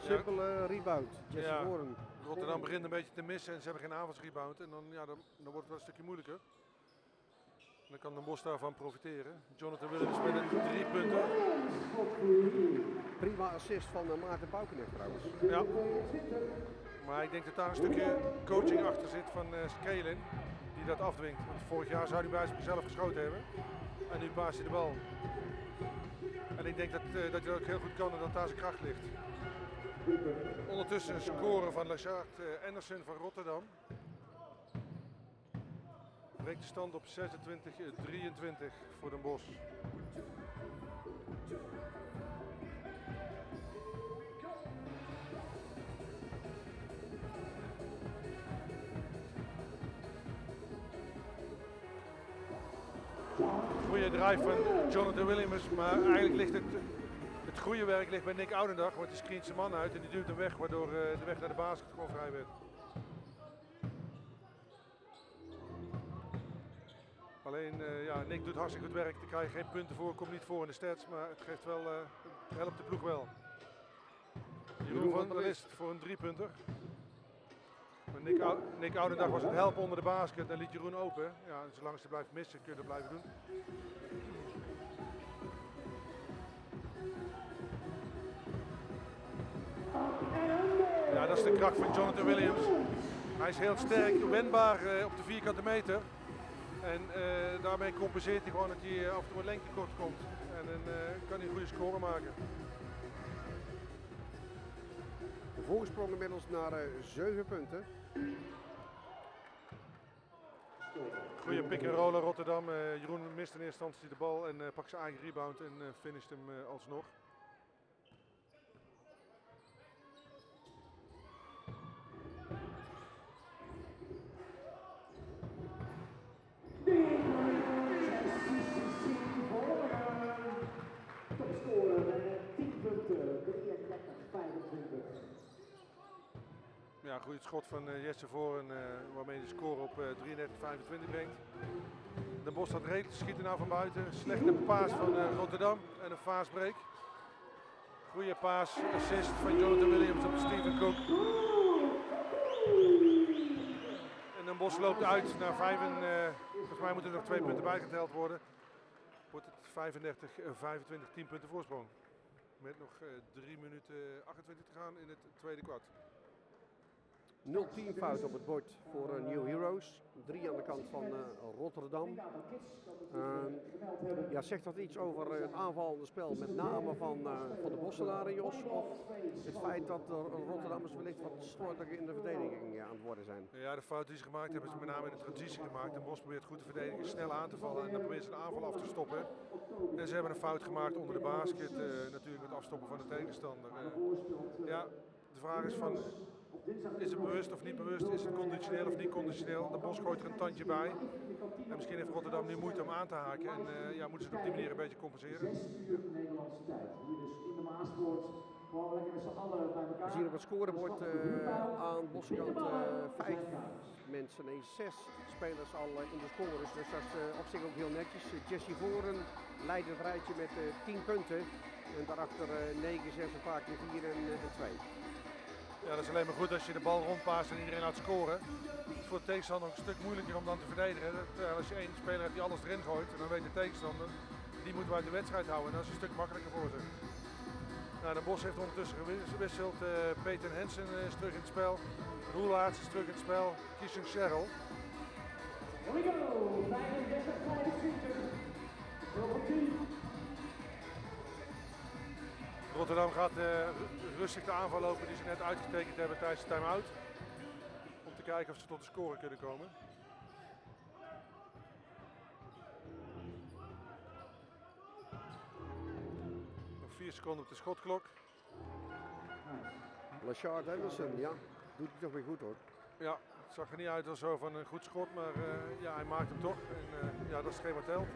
simpele rebound. Jesse
Ja.
Voren.
Rotterdam begint een beetje te missen en ze hebben geen aanvalsrebound. En dan wordt het wel een stukje moeilijker. En dan kan Den Bosch daarvan profiteren. Jonathan Willems met een 3 punten.
Prima assist van Maarten Bouwknecht trouwens.
Ja. Maar ik denk dat daar een stukje coaching achter zit van Skelin. Die dat afdwingt. Want vorig jaar zou hij bij zichzelf geschoten hebben. En nu paast hij de bal. En ik denk dat hij dat ook heel goed kan en dat daar zijn kracht ligt. Ondertussen een score van Lachard Anderson van Rotterdam. Breekt de stand op 26-23 voor Den Bosch. Goede drive van Jonathan Williams, maar eigenlijk ligt het goede werk ligt bij Nick Oudendag, want die screent zijn man uit en die duwt hem weg, waardoor de weg naar de basket gewoon vrij werd. Alleen, Nick doet hartstikke goed werk, daar krijg je geen punten voor, komt niet voor in de stats, maar het geeft wel, helpt de ploeg wel. Jeroen van der List voor een 3-punter. Nick Oudendag was het helpen onder de basket en liet Jeroen open. Ja, en zolang ze blijft missen kun je dat blijven doen. Ja, dat is de kracht van Jonathan Williams. Hij is heel sterk, wendbaar op de vierkante meter. En daarmee compenseert hij gewoon dat hij af en toe een lengte kort komt. En dan kan hij een goede score maken.
De voorsprong inmiddels naar 7 punten.
Goeie pick-and-roller Rotterdam. Jeroen mist in eerste instantie de bal en pakt zijn eigen rebound en finisht hem alsnog. Ja, goed schot van Jesse Voren, waarmee de score op 33-25 brengt. Den Bosch had redelijk te schieten nou van buiten. Slechte paas van Rotterdam en een fastbreak. Goede paas, assist van Jonathan Williams op Stephen Cook. En Den Bosch loopt uit naar 5. Volgens mij moeten er nog 2 punten bijgeteld worden. Wordt het 35-25, 10 punten voorsprong. Met nog 3 minuten 28 te gaan in het tweede kwart.
0-10 fout op het bord voor New Heroes. 3 aan de kant van Rotterdam. Zegt dat iets over het aanvallende spel, met name van de Bosselaren, Jos? Of het feit dat de Rotterdammers wellicht wat slordiger in de verdediging aan het worden zijn?
Ja, de fout die ze gemaakt hebben, is met name in de transitie gemaakt. De Bos probeert goed te verdedigen, snel aan te vallen en dan probeert ze de aanval af te stoppen. En ze hebben een fout gemaakt onder de basket, natuurlijk met afstoppen van de tegenstander. De vraag is van, is het bewust of niet bewust? Is het conditioneel of niet conditioneel? De Bos gooit er een tandje bij. En misschien heeft Rotterdam nu moeite om aan te haken. En moeten ze het op die manier een beetje compenseren.
6 uur Nederlandse tijd. Hier dus in de Maaspoort. Gewoon lekker met z'n allen bij elkaar.
We zien op het scorebord aan Bossekant 5 mensen, nee 6 spelers al in de scores. Dus dat is op zich ook heel netjes. Jesse Voren leidt het rijtje met 10 punten. En daarachter 9, 6, een paar keer 4 en 2.
Ja, dat is alleen maar goed als je de bal rondpaast en iedereen laat scoren. Het is voor de tegenstander ook een stuk moeilijker om dan te verdedigen. Als je één speler hebt die alles erin gooit, dan weet de tegenstander, die moeten we uit de wedstrijd houden. En dat is een stuk makkelijker voor ze. Nou, de Bos heeft ondertussen gewisseld. Peter Hensen is terug in het spel. Roelaerts is terug in het spel. Kisung Cheryl.
Here we go. 35-25.
Rotterdam gaat rustig de aanval lopen die ze net uitgetekend hebben tijdens de time-out. Om te kijken of ze tot de score kunnen komen. Nog 4 seconden op de schotklok.
Lachard Anderson, ja, doet het toch weer goed hoor.
Ja, het zag er niet uit als zo van een goed schot, maar hij maakt hem toch. En dat is hetgeen wat telt.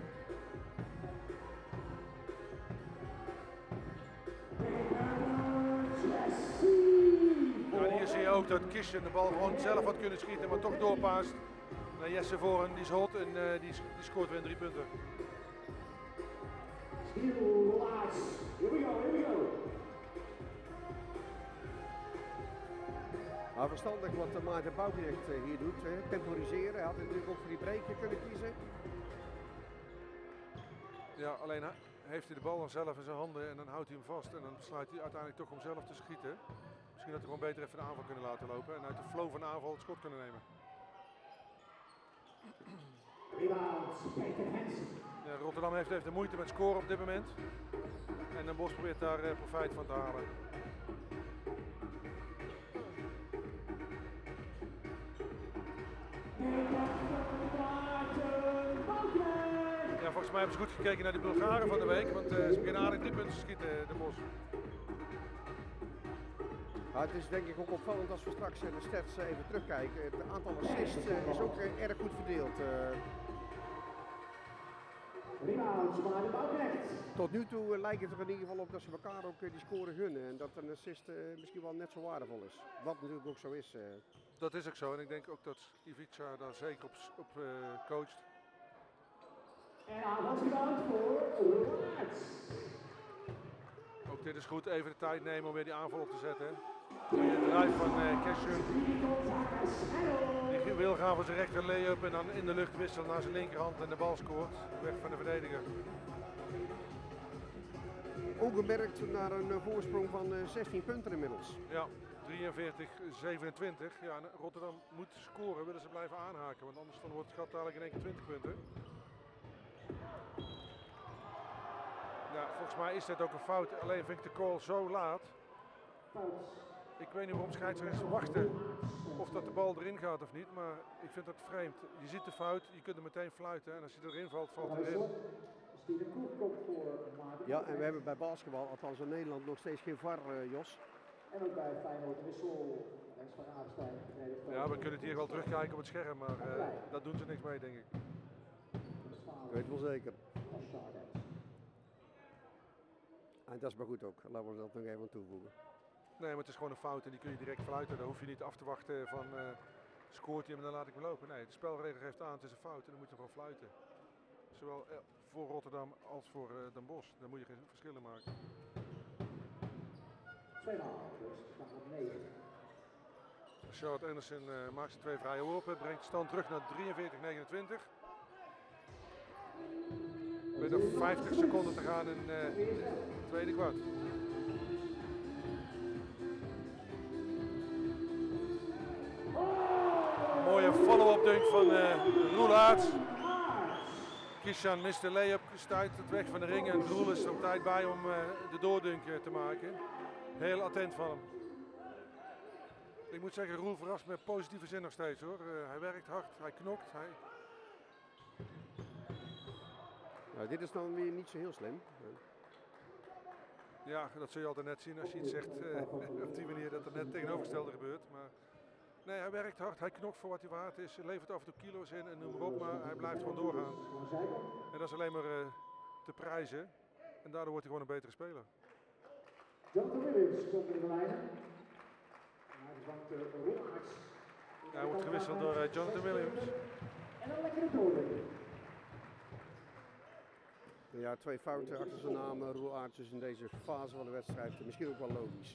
Ja, hier zie je ook dat Kishen de bal gewoon zelf had kunnen schieten, maar toch doorpaast naar Jesse Voren. Die is hot en die scoort weer 3 punten.
Here we go, here we go.
Nou, verstandig wat Maarten Bouknecht hier doet, temporiseren. Hij had natuurlijk ook voor die breken kunnen kiezen.
Ja, alleen heeft hij de bal dan zelf in zijn handen en dan houdt hij hem vast. En dan besluit hij uiteindelijk toch om zelf te schieten. Misschien had hij gewoon beter even de aanval kunnen laten lopen en uit de flow van de aanval het schot kunnen nemen.
Rebound, Peter Hensen.
Ja, Rotterdam heeft even de moeite met scoren op dit moment. En Den Bosch probeert daar profijt van te halen. Ja, volgens mij hebben ze goed gekeken naar de Bulgaren van de week, want ze beginnen aardig 3 punten te schieten, Den Bosch.
Maar het is denk ik ook opvallend als we straks de stats even terugkijken. Het aantal assists is ook erg goed verdeeld.
Rebound, Maarten Bouknecht.
Tot nu toe lijkt het er in ieder geval op dat ze elkaar ook die scoren gunnen. En dat een assist misschien wel net zo waardevol is. Wat natuurlijk ook zo is.
Dat is ook zo en ik denk ook dat Ivica daar zeker op coacht.
En aanvalsrebound voor Roerts.
Ook dit is goed, even de tijd nemen om weer die aanval op te zetten. Goeie drive van Kesjum. Die wil gaan voor zijn rechter lay-up en dan in de lucht wisselen naar zijn linkerhand en de bal scoort. Weg van de verdediger.
Ongemerkt naar een voorsprong van 16 punten inmiddels.
Ja, 43-27. Ja, en Rotterdam moet scoren, willen ze blijven aanhaken, want anders dan wordt het gat dadelijk in één keer 20 punten. Ja, volgens mij is dit ook een fout, alleen vind ik de call zo laat. Ik weet niet waarom scheidsrechters wachten of dat de bal erin gaat of niet, maar ik vind dat vreemd. Je ziet de fout, je kunt hem meteen fluiten en als hij erin valt, valt hij erin.
Ja, en we hebben bij basketbal, althans in Nederland, nog steeds geen VAR, Jos.
En ook bij Feyenoord wissel. Rechts van Aardenstein.
Ja, we kunnen het hier wel terugkijken op het scherm, maar daar doen ze niks mee, denk ik.
Ik weet wel zeker. En dat is maar goed ook, laten we dat nog even aan toevoegen.
Nee, maar het is gewoon een fout en die kun je direct fluiten. Dan hoef je niet af te wachten van scoort hij hem en dan laat ik hem lopen. Nee, de spelregel geeft aan, het is een fout en dan moet je gewoon fluiten. Zowel voor Rotterdam als voor Den Bosch. Dan moet je geen verschillen maken.
2,5 dus, we gaan op 9.
Charlotte Anderson maakt zijn 2 vrije worpen, brengt de stand terug naar 43-29. Met nog 50 seconden te gaan in het tweede kwart. Mooie follow-up dunk van Roelaerts. Kishan mist de lay-up, stuit het weg van de ring en Roel is er op tijd bij om de doordunk te maken. Heel attent van hem. Ik moet zeggen, Roel verrast met positieve zin nog steeds hoor. Hij werkt hard, hij knokt.
Nou, dit is dan weer niet zo heel slim.
Ja, dat zul je altijd net zien als je iets zegt op die manier dat er net tegenovergestelde gebeurt. Maar nee, hij werkt hard, hij knokt voor wat hij waard is, levert af en toe kilo's in en noem maar op, maar hij blijft gewoon doorgaan. En dat is alleen maar te prijzen en daardoor wordt hij gewoon een betere speler.
Jonathan Williams komt in de lijn.
Hij wordt gewisseld door Jonathan Williams.
En een lekkere doorlink.
Ja, 2 fouten achter zijn naam, Roelaerts is in deze fase van de wedstrijd misschien ook wel logisch.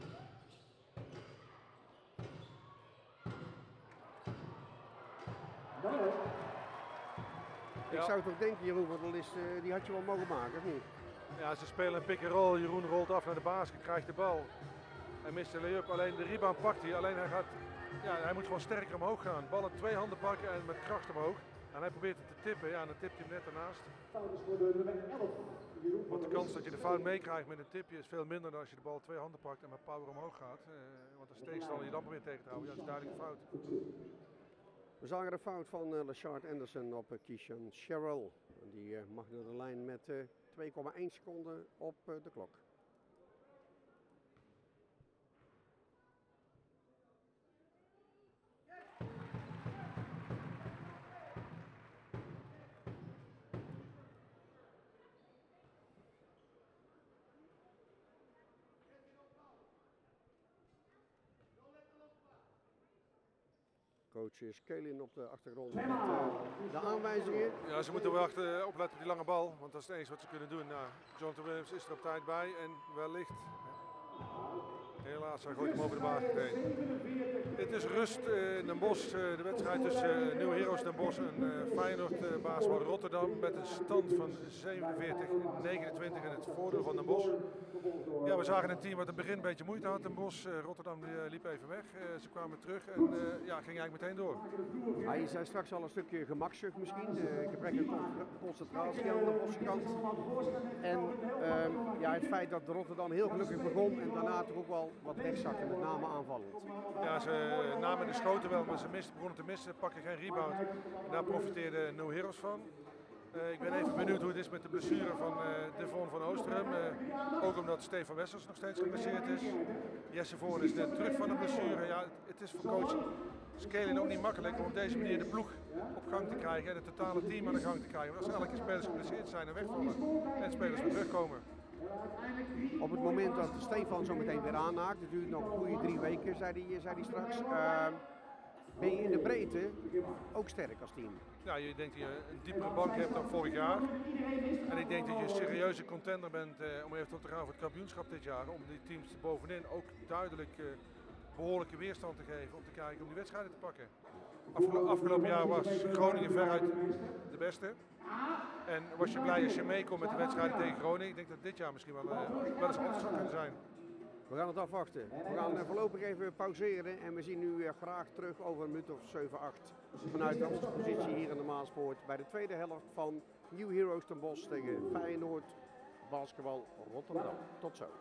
Ik zou toch denken, Jeroen, want die had je wel mogen maken, of niet?
Ja, ze spelen een pick-and-roll. Jeroen rolt af naar de basket, krijgt de bal. Hij mist de lay-up, alleen de rebound pakt hij. Alleen hij moet gewoon sterker omhoog gaan. Bal in 2 handen pakken en met kracht omhoog. En hij probeert het te tippen, ja, en dan tipt hij hem net ernaast. Want de kans dat je de fout meekrijgt met een tipje is veel minder dan als je de bal in 2 handen pakt en met power omhoog gaat. Want als tegenstander je dan probeert tegen te houden, ja, dat is duidelijk een fout.
We zagen een fout van Lashard Anderson op Kishan Sherrill. Die mag naar de lijn met 2,1 seconden op de klok. Coach is Kelin op de achtergrond met de aanwijzingen.
Ja, ze moeten wel opletten op die lange bal, want dat is het enige wat ze kunnen doen. Nou, Jonathan Williams is er op tijd bij en wellicht, helaas, hij gooit hem over de baan heen. is rust in Den Bosch. De wedstrijd tussen New Heroes Den Bosch en Feyenoord basketbal Rotterdam met een stand van 47-29 in het voordeel van Den Bosch. Ja, we zagen een team wat in het begin een beetje moeite had. Den Bosch, Rotterdam liep even weg. Ze kwamen terug en ja, ging eigenlijk meteen door.
Ja, je zei straks al een stukje gemakzucht misschien, gebrek aan concentratie aan de Bosse kant. En ja, het feit dat Rotterdam heel gelukkig begon en daarna toch ook wel wat wegzakte, met name aanvallend.
Ja, ze namen de schoten wel, maar ze begonnen te missen, pakken geen rebound. En daar profiteerde No Heroes van. Ik ben even benieuwd hoe het is met de blessure van Devon van Oosterum. Ook omdat Stefan Wessels nog steeds geblesseerd is. Jesse Voorn is net terug van de blessure. Ja, het is voor coach Scalen ook niet makkelijk om op deze manier de ploeg op gang te krijgen en het totale team aan de gang te krijgen. Want als elke spelers geblesseerd zijn en wegvallen en spelers weer terugkomen.
Op het moment dat Stefan zo meteen weer aanhaakt, het duurt nog een goede 3 weken, zei hij straks, ben je in de breedte ook sterk als team.
Ja, je denkt dat je een diepere bank hebt dan vorig jaar. En ik denk dat je een serieuze contender bent om eventueel te gaan voor het kampioenschap dit jaar. Om die teams bovenin ook duidelijk behoorlijke weerstand te geven om te kijken om die wedstrijden te pakken. Afgelopen jaar was Groningen veruit de beste. En was je blij als je meekomt met de wedstrijden tegen Groningen. Ik denk dat dit jaar misschien wel eens anders zou kunnen zijn.
We gaan het afwachten. We gaan voorlopig even pauzeren en we zien u graag terug over een minuut of 7, 8 vanuit onze positie hier in de Maaspoort bij de tweede helft van New Heroes Den Bosch tegen Feyenoord Basketbal Rotterdam. Tot zo.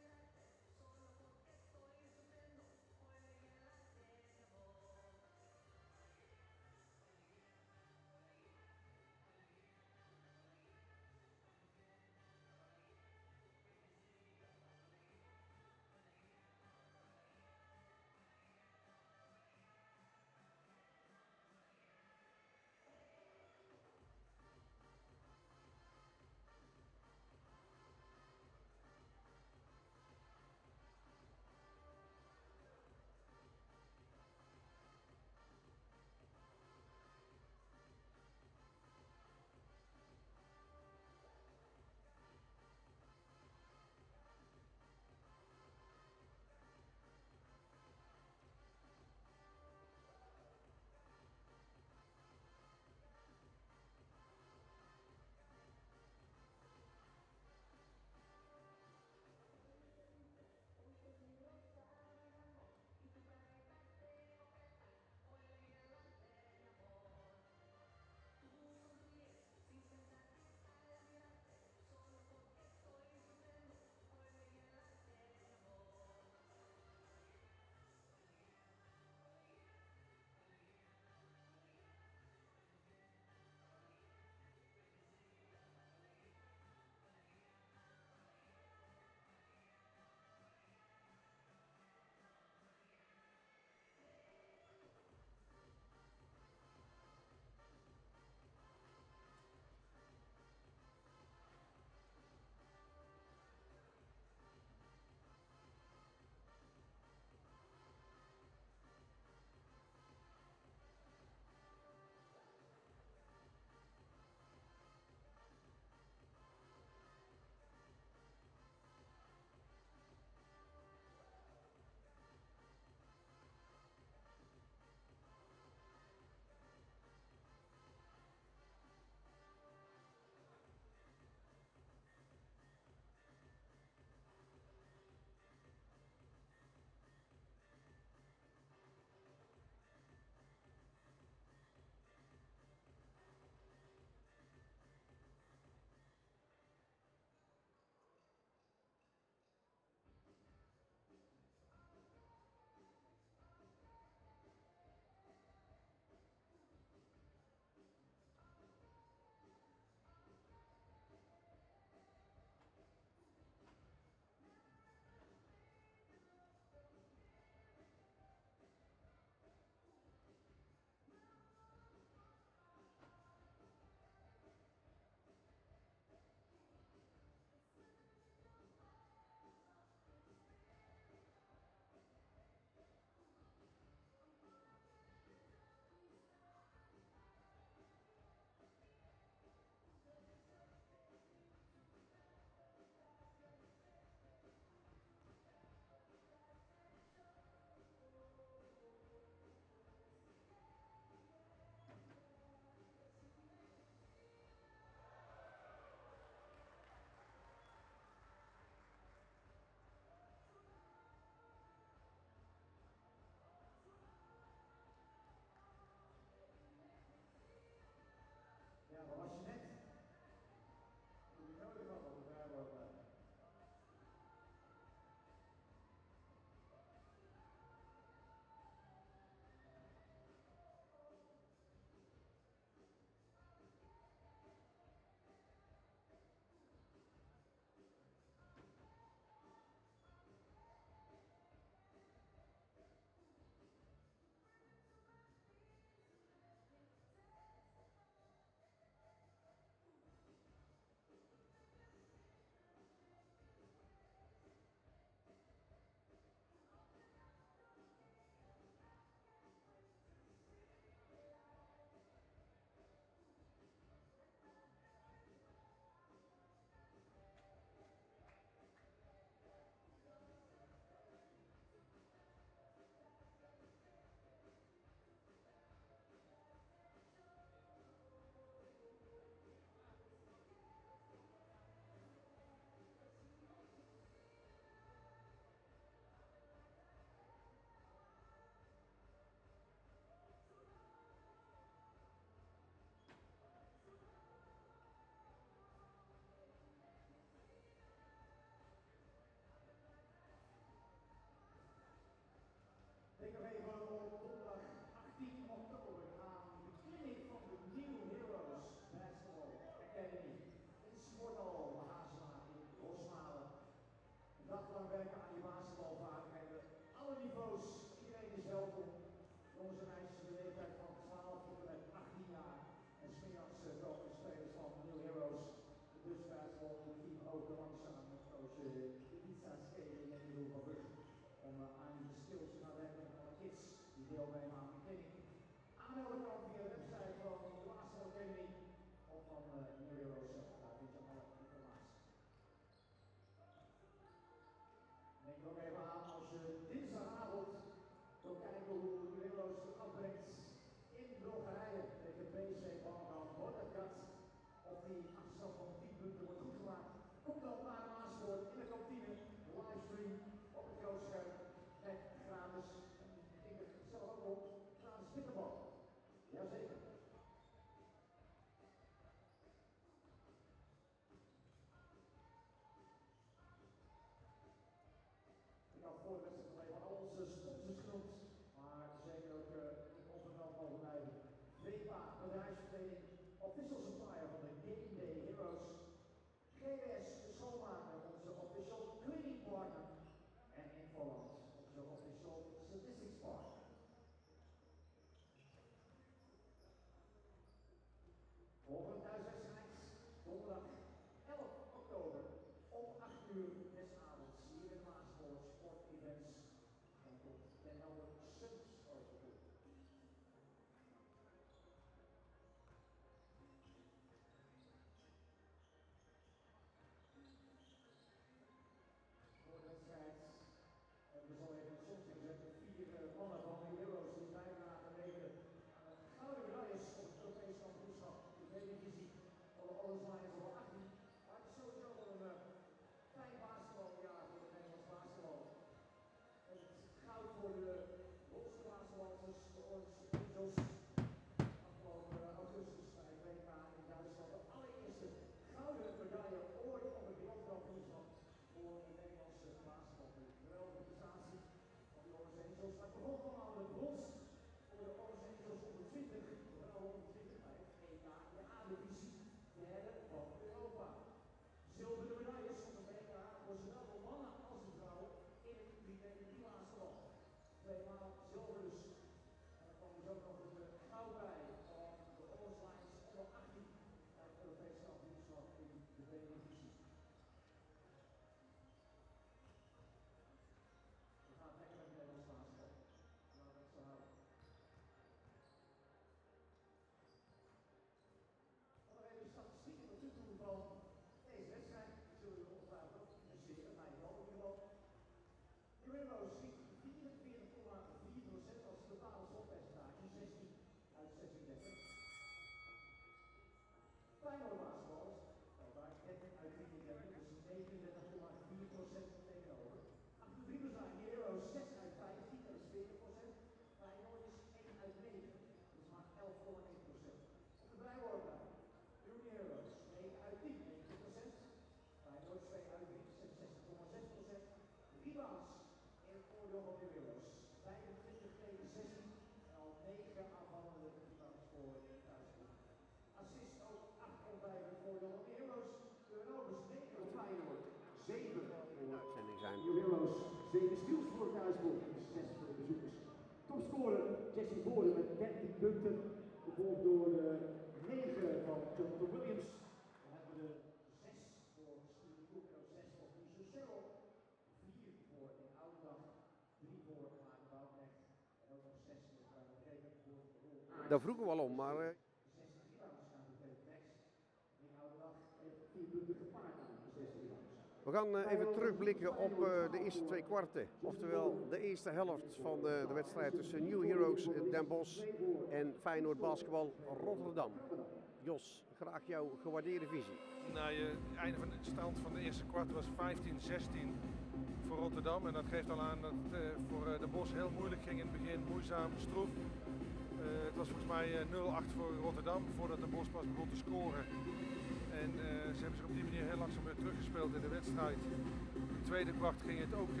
Jesse Voorde met 13 punten. Gevolgd door 9 van Jonathan Williams. Dan hebben we de 6 voor Steven Cook, 6 voor Lisa Sherrill, 4 voor in Oudendag, 3 voor Maarten Woutrecht en ook nog 6 voor Bruin Regen voor Roel.
Daar vroegen we al om, maar
16 rebounds gaan voor Peter Tex. In Oudendag heeft 4 punten gepaard aan de 16 rebounds.
we gaan even terugblikken op de eerste 2 kwarten. Oftewel de eerste helft van de wedstrijd tussen New Heroes Den Bosch en Feyenoord Basketbal Rotterdam. Jos, graag jouw gewaardeerde visie.
Nou, het einde van de stand van de eerste kwart was 15-16 voor Rotterdam. En dat geeft al aan dat het voor de Bosch heel moeilijk ging in het begin, moeizaam, stroef. Het was volgens mij 0-8 voor Rotterdam voordat de Bosch pas begon te scoren. En ze hebben zich op die manier heel langzaam weer teruggespeeld in de wedstrijd. In de tweede kwart ging het ook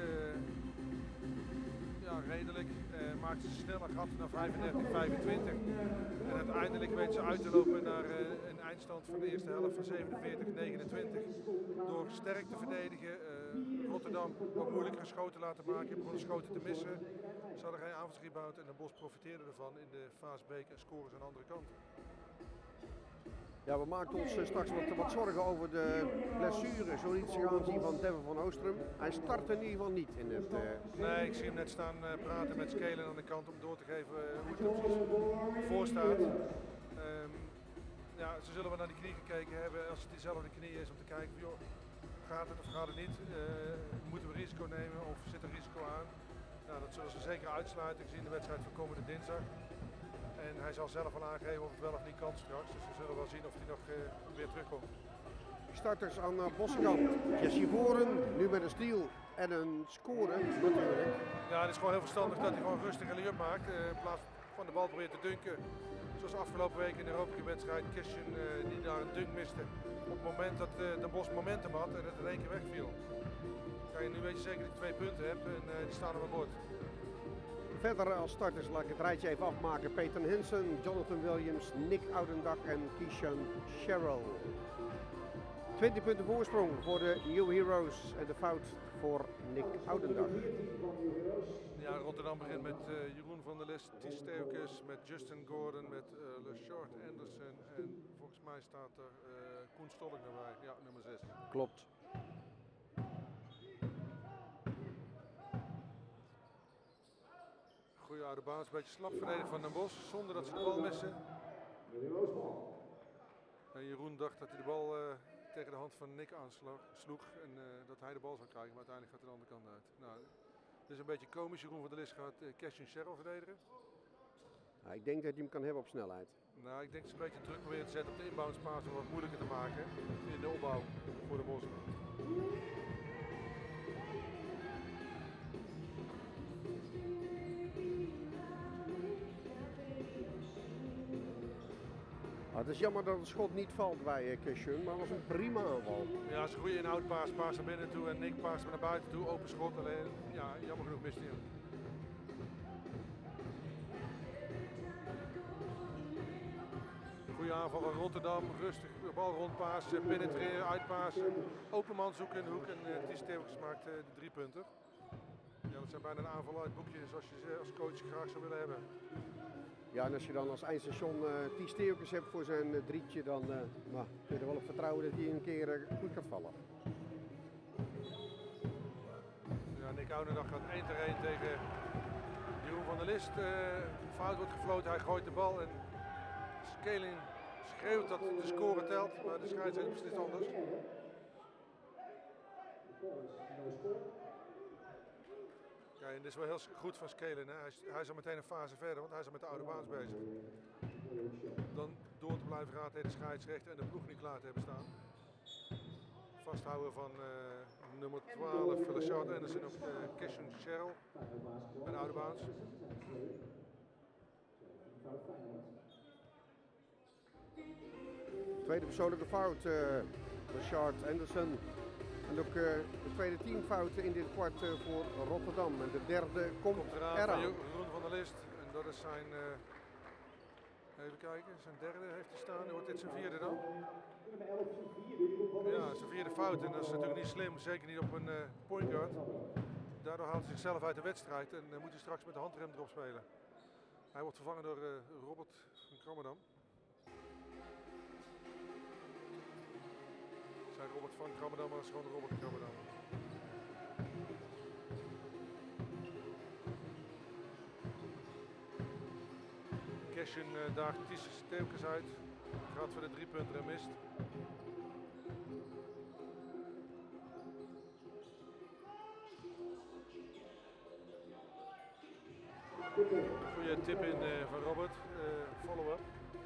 redelijk. Maakten ze sneller gat naar 35-25. En uiteindelijk weten ze uit te lopen naar een eindstand van de eerste helft van 47-29. Door sterk te verdedigen, Rotterdam wat moeilijkere schoten laten maken, begonnen schoten te missen. Ze hadden geen aanvalsrebound en de Bosch profiteerde ervan in de Vaasbeek en scoren ze aan de andere kant.
Ja, we maakten ons straks wat zorgen over de blessure, zo niet zich aanzien van Devin van Oostrum. Hij start in ieder geval niet in het...
Nee, ik zie hem net staan praten met Skelen aan de kant om door te geven hoe het er precies voor staat. Ze zullen wel naar die knie gekeken hebben als het diezelfde knie is om te kijken, joh, gaat het of gaat het niet? Moeten we risico nemen of zit er risico aan? Nou, dat zullen ze zeker uitsluiten gezien de wedstrijd van komende dinsdag. En hij zal zelf wel aangeven of het wel of niet kan straks. Dus we zullen wel zien of hij nog weer terugkomt.
Starters aan Bossenkant. Jesse Voren, nu met een steal en een scoren natuurlijk.
Ja, het is gewoon heel verstandig dat hij gewoon rustig een lay-up maakt. In plaats van de bal probeert te dunken. Zoals afgelopen week in de Europese wedstrijd. Christian die daar een dunk miste. Op het moment dat de Bos momentum had en het in één keer wegviel. Kijk, nu weet je zeker dat je 2 punten hebt en die staan op het bord.
Verder als starters laat ik het rijtje even afmaken. Peyton Henson, Jonathan Williams, Nick Oudendag en Keyshawn Sherrill. 20 punten voorsprong voor de New Heroes en de fout voor Nick Oudendag.
Ja, Rotterdam begint met Jeroen van der List, Ties Steukes, met Justin Gordon, met LeShort Anderson en volgens mij staat er Koen Stolk erbij, ja, nummer 6.
Klopt.
Goeie oude baas, een beetje slap verdedigd van Den Bosch, zonder dat ze de bal missen. En Jeroen dacht dat hij de bal tegen de hand van Nick aansloeg en dat hij de bal zou krijgen, maar uiteindelijk gaat hij de andere kant uit. Nou, het is een beetje komisch, Jeroen van der List gaat Christian Sherrill verdedigen.
Ja, ik denk dat hij hem kan hebben op snelheid.
Nou, ik denk dat ze een beetje druk proberen te zetten op de inboundspaas om wat moeilijker te maken in de opbouw voor de Bosch.
Het is jammer dat het schot niet valt bij Keyshawn, maar het was een prima aanval.
Ja, het is een goede inhoudpaas, paas naar binnen toe en Nick paast naar buiten toe, open schot, alleen ja, jammer genoeg mist hij hem. Goede aanval van Rotterdam, rustig de bal rondpassen, penetreren, uitpassen, open man zoeken in de hoek en Ties Steukes maakt de 3 punten. Ja, dat zijn bijna de aanvallen uit het boekje zoals je ze als coach graag zou willen hebben.
Ja, en als je dan als eindstation Ties Steukes hebt voor zijn drietje, dan kun je er wel op vertrouwen dat hij een keer goed gaat vallen.
Ja, Nick Oudendag gaat 1-1 tegen Jeroen van der List. Fout wordt gefloten, hij gooit de bal en Scaling schreeuwt dat de score telt, maar de scheidsrechter beslist anders. Ja, en dit is wel heel goed van Scaling. Hij is al meteen een fase verder, want hij is al met de oude baas bezig. Dan door te blijven gaan tegen de scheidsrechter en de ploeg niet klaar te hebben staan. Vasthouden van nummer 12, LeShort Anderson op Keyshawn Sherrill bij de oude baas.
Tweede persoonlijke fout, LeShort Anderson. En ook de tweede teamfout in dit kwart voor Rotterdam. En de derde komt
eraan.
eraan.
Jeroen van der List. En dat is zijn, even kijken, zijn derde heeft hij staan. Wordt dit zijn vierde dan? Ja, zijn vierde fout. En dat is natuurlijk niet slim, zeker niet op een point guard. Daardoor haalt hij zichzelf uit de wedstrijd en moet hij straks met de handrem erop spelen. Hij wordt vervangen door Robert van Krammerdam. Ik zei Robert van Krammerdam, maar dat is gewoon Robert Krammerdam. Cashen daagt Ties Steukens uit. Gaat voor de 3 punten en mist. Goeie tip in van Robert. Follow-up.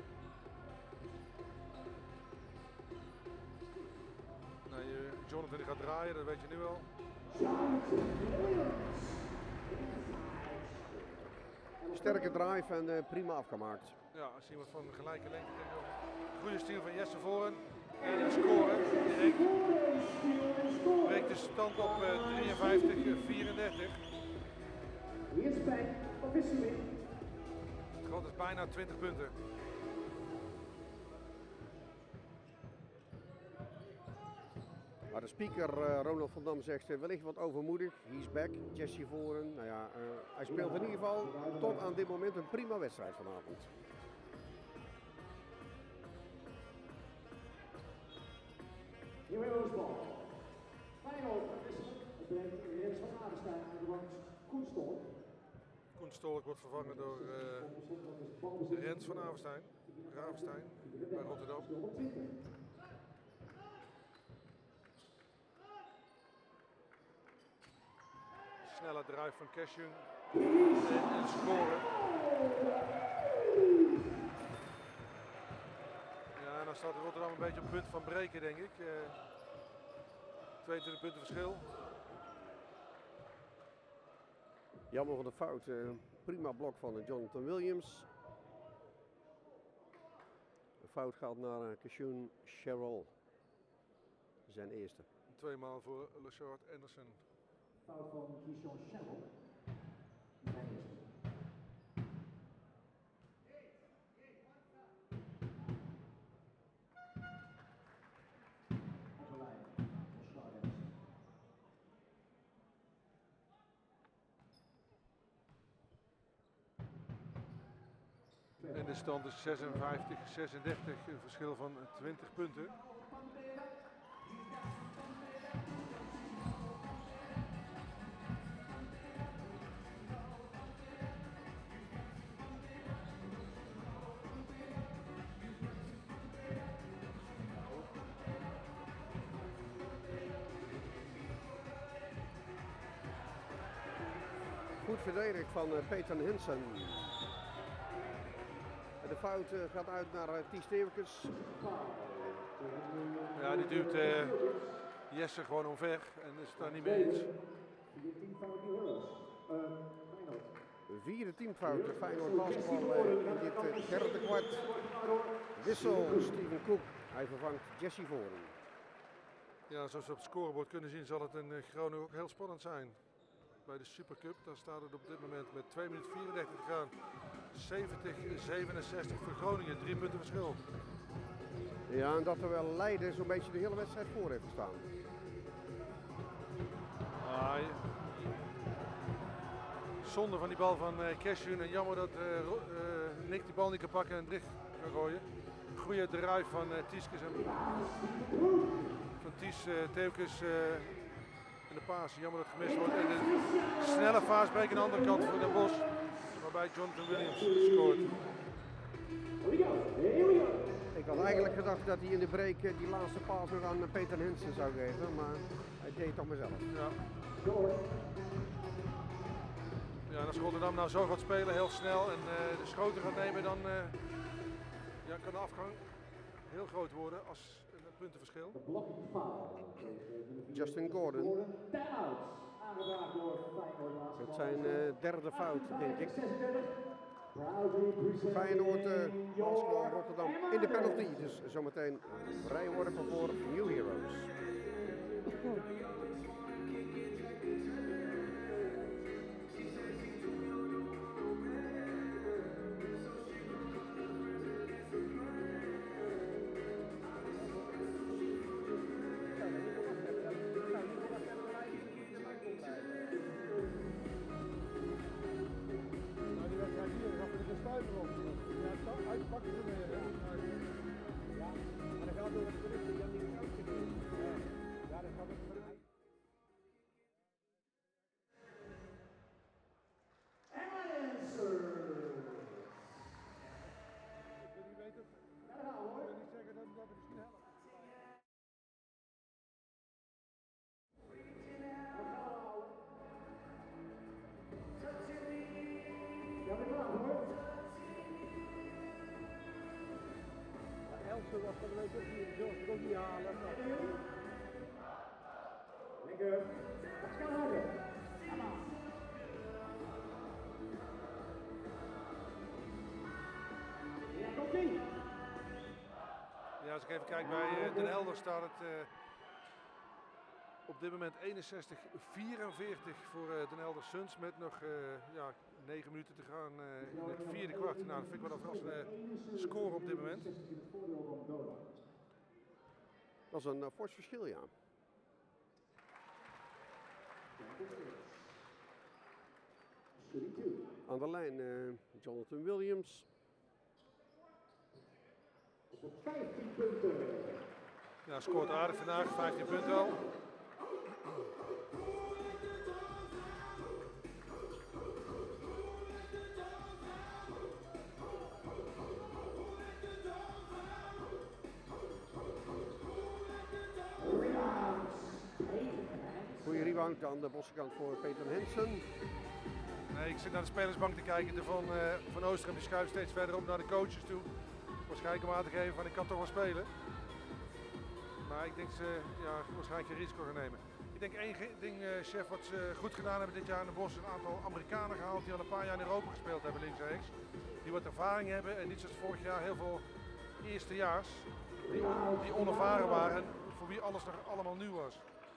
Nou, Jonathan die gaat draaien, dat weet je nu al.
Sterke drive en prima afgemaakt.
Ja, als iemand van gelijke lengte tegenover. Goede stiel van Jesse Voren. En een score direct. Breekt de stand op 53-34. Het gat is bijna 20 punten.
Maar de speaker Ronald van Dam zegt wellicht wat overmoedig. He's back, Jesse Voren. Nou ja, hij speelt in ieder geval tot aan dit moment een prima wedstrijd vanavond.
New Heroes bal. Feyenoord brengt Rens van Arenstein aan de bank. Koen Stolk.
Koen Stolk wordt vervangen door Rens van Ravenstein bij Rotterdam. Snelle drive van Cashew en scoren. Ja, en dan staat Rotterdam een beetje op het punt van breken, denk ik. 22 punten verschil.
Jammer voor de fout. Prima blok van Jonathan Williams. De fout gaat naar Kashun Sherrill. Zijn eerste.
Tweemaal voor Lashard Anderson.
Fout van Kishon Sherrill.
En de stand is 56-36, een verschil van 20 punten.
Goed verdedigd van Peter Hensen. De fout gaat uit naar Ties Steukens.
Ja, die duwt Jesse gewoon omver en is het daar niet mee eens.
Vierde teamfout, Feyenoord basketbal in dit derde kwart. Wissel Steven Cook, hij vervangt Jesse Voren.
Ja, zoals we op het scorebord kunnen zien zal het in Groningen ook heel spannend zijn. Bij de Supercup, daar staat het op dit moment met 2 minuten 34 te gaan. 70-67 voor Groningen, 3 punten verschil.
Ja, en dat er wel Leiden zo'n beetje de hele wedstrijd voor heeft gestaan.
Zonde van die bal van Cashew en jammer dat Nick die bal niet kan pakken en dicht kan gooien. Goede drive van Tieskes en van Ties Teukens in de paas. Jammer dat het gemist wordt. En de snelle vaasbreek aan de andere kant voor Den Bosch. Waarbij Jonathan Williams scoort.
Ik had eigenlijk gedacht dat hij in de break die laatste paas nog aan Peter Hensen zou geven, maar hij deed het toch mezelf.
Ja. Ja, en als Rotterdam nou zo gaat spelen, heel snel en de schoten gaat nemen, dan ja, kan de afgang heel groot worden als een puntenverschil.
Justin Gordon. Het zijn derde fout, denk ik. Feyenoord, basketbal Rotterdam in de penalty. Dus zometeen vrijworpen voor New Heroes. Maar dan gaat door het gerucht dat Jan Niels ook zit. Ja, dat gaat ook vanuit. Elsen was van de week ook niet, zoals het ook niet halen.
Lekker. Dat kan houden. Kom maar. Ja, komt ie.
Ja, als ik even kijk bij Den Helder staat het op dit moment 61-44 voor Den Helder Suns met nog 9 minuten te gaan in het vierde kwart. Nou, dat vind ik wel een verrassende score op dit moment.
Dat is een fors verschil, ja. Aan de lijn Jonathan Williams.
15 punten.
Ja, scoort aardig vandaag, 15 punten al.
Goeie rebound aan de bossenkant voor Peter Hensen.
Nee, ik zit naar de spelersbank te kijken. De van Oosterhem die schuift steeds verder op naar de coaches toe. Waarschijnlijk om aan te geven van ik kan toch wel spelen. Maar ik denk ze waarschijnlijk geen risico gaan nemen. Ik denk één ding, chef, wat ze goed gedaan hebben dit jaar in de Bos. Een aantal Amerikanen gehaald die al een paar jaar in Europa gespeeld hebben, links en rechts. Die wat ervaring hebben en niet zoals vorig jaar heel veel eerstejaars. Die onervaren waren en voor wie alles nog allemaal nieuw was.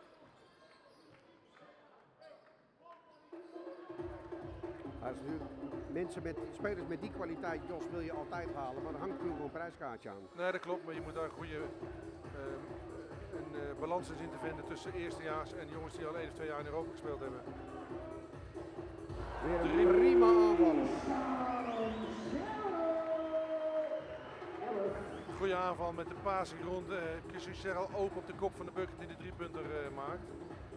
Spelers met die kwaliteit, Jos, wil je altijd halen, maar er hangt natuurlijk wel een prijskaartje aan.
Nee, dat klopt, maar je moet daar een goede balans in zien te vinden tussen eerstejaars en jongens die al 1 of 2 jaar in Europa gespeeld hebben.
Weer een prima aanval.
Goede aanval met de passing rond. Serral open op de kop van de bucket die de 3-punter maakt.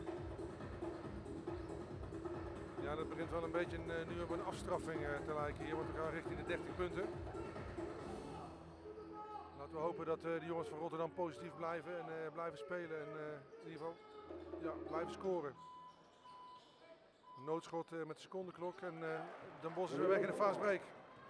Ja, dat begint wel een beetje nu op een afstraffing te lijken hier, want we gaan richting de 30 punten. Laten we hopen dat de jongens van Rotterdam positief blijven en blijven spelen en in ieder geval blijven scoren. Noodschot met de secondenklok en Den Bosch is weer weg in de fast break.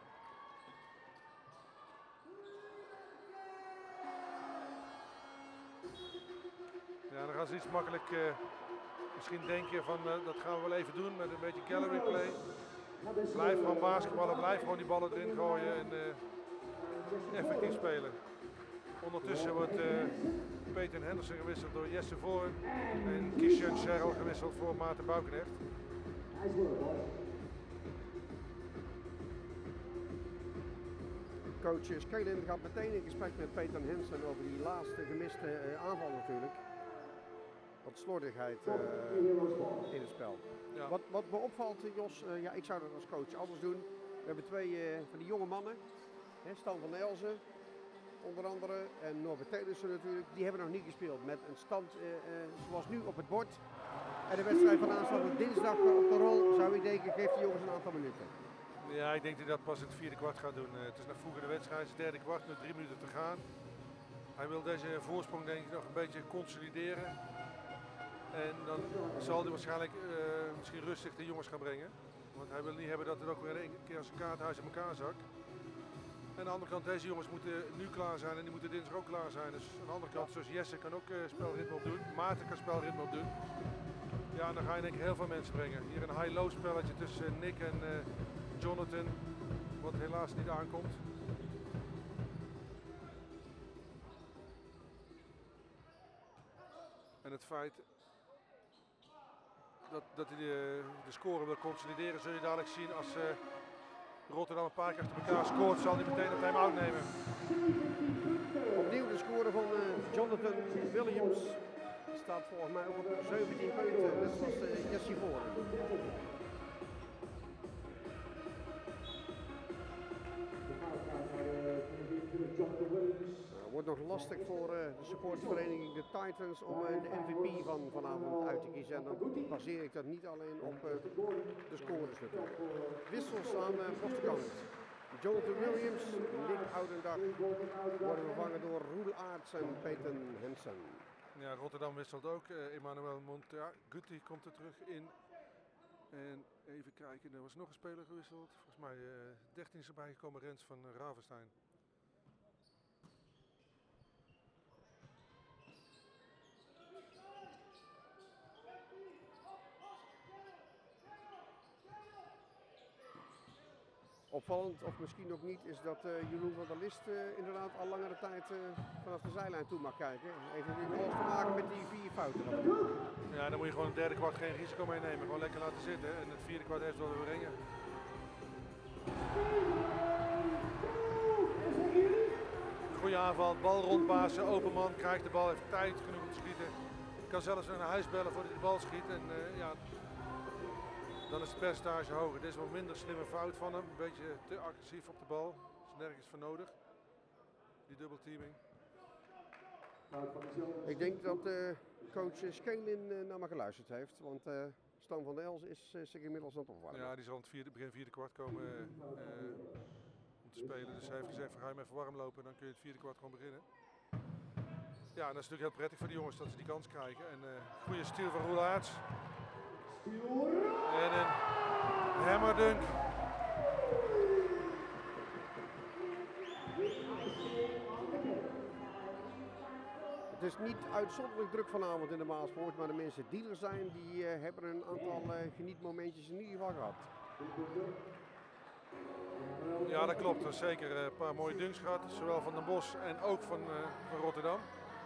Ja, dan gaan ze iets makkelijk misschien denken van dat gaan we wel even doen met een beetje gallery play. Blijf gewoon basketballen, blijf gewoon die ballen erin gooien en effectief spelen. Ondertussen wordt Peter Henderson gewisseld door Jesse Voor en Kishan Serral gewisseld voor Maarten Bouwknecht.
Coach Skelen gaat meteen in gesprek met Peter Hensen over die laatste gemiste aanval natuurlijk. Wat slordigheid in het spel.
Ja.
Wat me opvalt, Jos, ik zou dat als coach anders doen. We hebben 2 van die jonge mannen, Stan van Elzen onder andere en Norbert Telissen natuurlijk. Die hebben nog niet gespeeld met een stand zoals nu op het bord. En de wedstrijd van aanstaande dinsdag op de rol, zou ik denken, geeft de jongens een aantal minuten.
Ja, ik denk dat hij dat pas in het vierde kwart gaat doen. Het is nog vroeger de wedstrijd, het is het derde kwart, nu 3 minuten te gaan. Hij wil deze voorsprong denk ik nog een beetje consolideren. En dan zal hij waarschijnlijk misschien rustig de jongens gaan brengen. Want hij wil niet hebben dat het ook weer een keer als een kaarthuis in elkaar zakt. En aan de andere kant, deze jongens moeten nu klaar zijn en die moeten dinsdag ook klaar zijn. Dus aan de andere kant, zoals Jesse kan ook spelritme opdoen, Maarten kan spelritme opdoen. Ja, dan ga je denk ik heel veel mensen brengen. Hier een high-low spelletje tussen Nick en Jonathan, wat helaas niet aankomt. En het feit dat hij de score wil consolideren, zul je dadelijk zien als Rotterdam een paar keer achter elkaar scoort, zal hij meteen een time-out nemen.
Opnieuw de score van Jonathan Williams. Staat volgens mij ook op 17 punten, net zoals Jesse Voor. Wordt nog lastig voor de supportvereniging de Titans om de MVP van vanavond uit te kiezen. En dan baseer ik dat niet alleen op de scores natuurlijk. Wissels aan de postkant. Jonathan Williams, Nick Oudendag worden vervangen door Roel Aerts en Peyton Hensen.
Ja, Rotterdam wisselt ook. Emmanuel Montaguti komt er terug in. En even kijken, er was nog een speler gewisseld. Volgens mij 13 is erbij gekomen, Rens van Ravenstein.
Opvallend, of misschien ook niet, is dat Jeroen van der List inderdaad al langere tijd vanaf de zijlijn toe mag kijken. Heeft natuurlijk alles te maken met die 4 fouten.
Ja, dan moet je gewoon het derde kwart geen risico meenemen. Gewoon lekker laten zitten. En het vierde kwart heeft wel weer brengen. Goeie aanval, bal rondpassen, open man, krijgt de bal, heeft tijd genoeg om te schieten. Kan zelfs naar huis bellen voordat hij de bal schiet. En ja, dan is het percentage hoger. Dit is wel minder slimme fout van hem. Een beetje te agressief op de bal. Er is nergens voor nodig. Die dubbelteaming.
Ik denk dat coach Skelin naar me geluisterd heeft. Want Stan van der Els is zich inmiddels aan het opwarmen.
Ja, die zal in het begin vierde kwart komen om te spelen. Dus hij heeft gezegd van ga je hem even warm lopen. Dan kun je het vierde kwart gewoon beginnen. Ja, en dat is natuurlijk heel prettig voor die jongens dat ze die kans krijgen. En goede steal van Roel Aerts. En een hammerdunk.
Het is niet uitzonderlijk druk vanavond in de Maaspoort, maar de mensen die er zijn, die hebben een aantal genietmomentjes in ieder geval gehad.
Ja, dat klopt. Er zijn zeker een paar mooie dunks gehad, zowel van Den Bosch en ook van Rotterdam.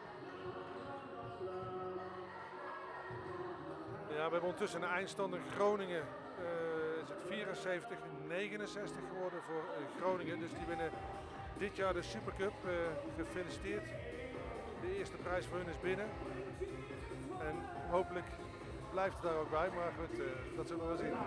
Ja, we hebben ondertussen een eindstand in Groningen. Is het 74-69 geworden voor Groningen. Dus die winnen dit jaar de Supercup. Gefeliciteerd. De eerste prijs voor hun is binnen. En hopelijk blijft het daar ook bij. Maar goed, dat zullen we wel zien.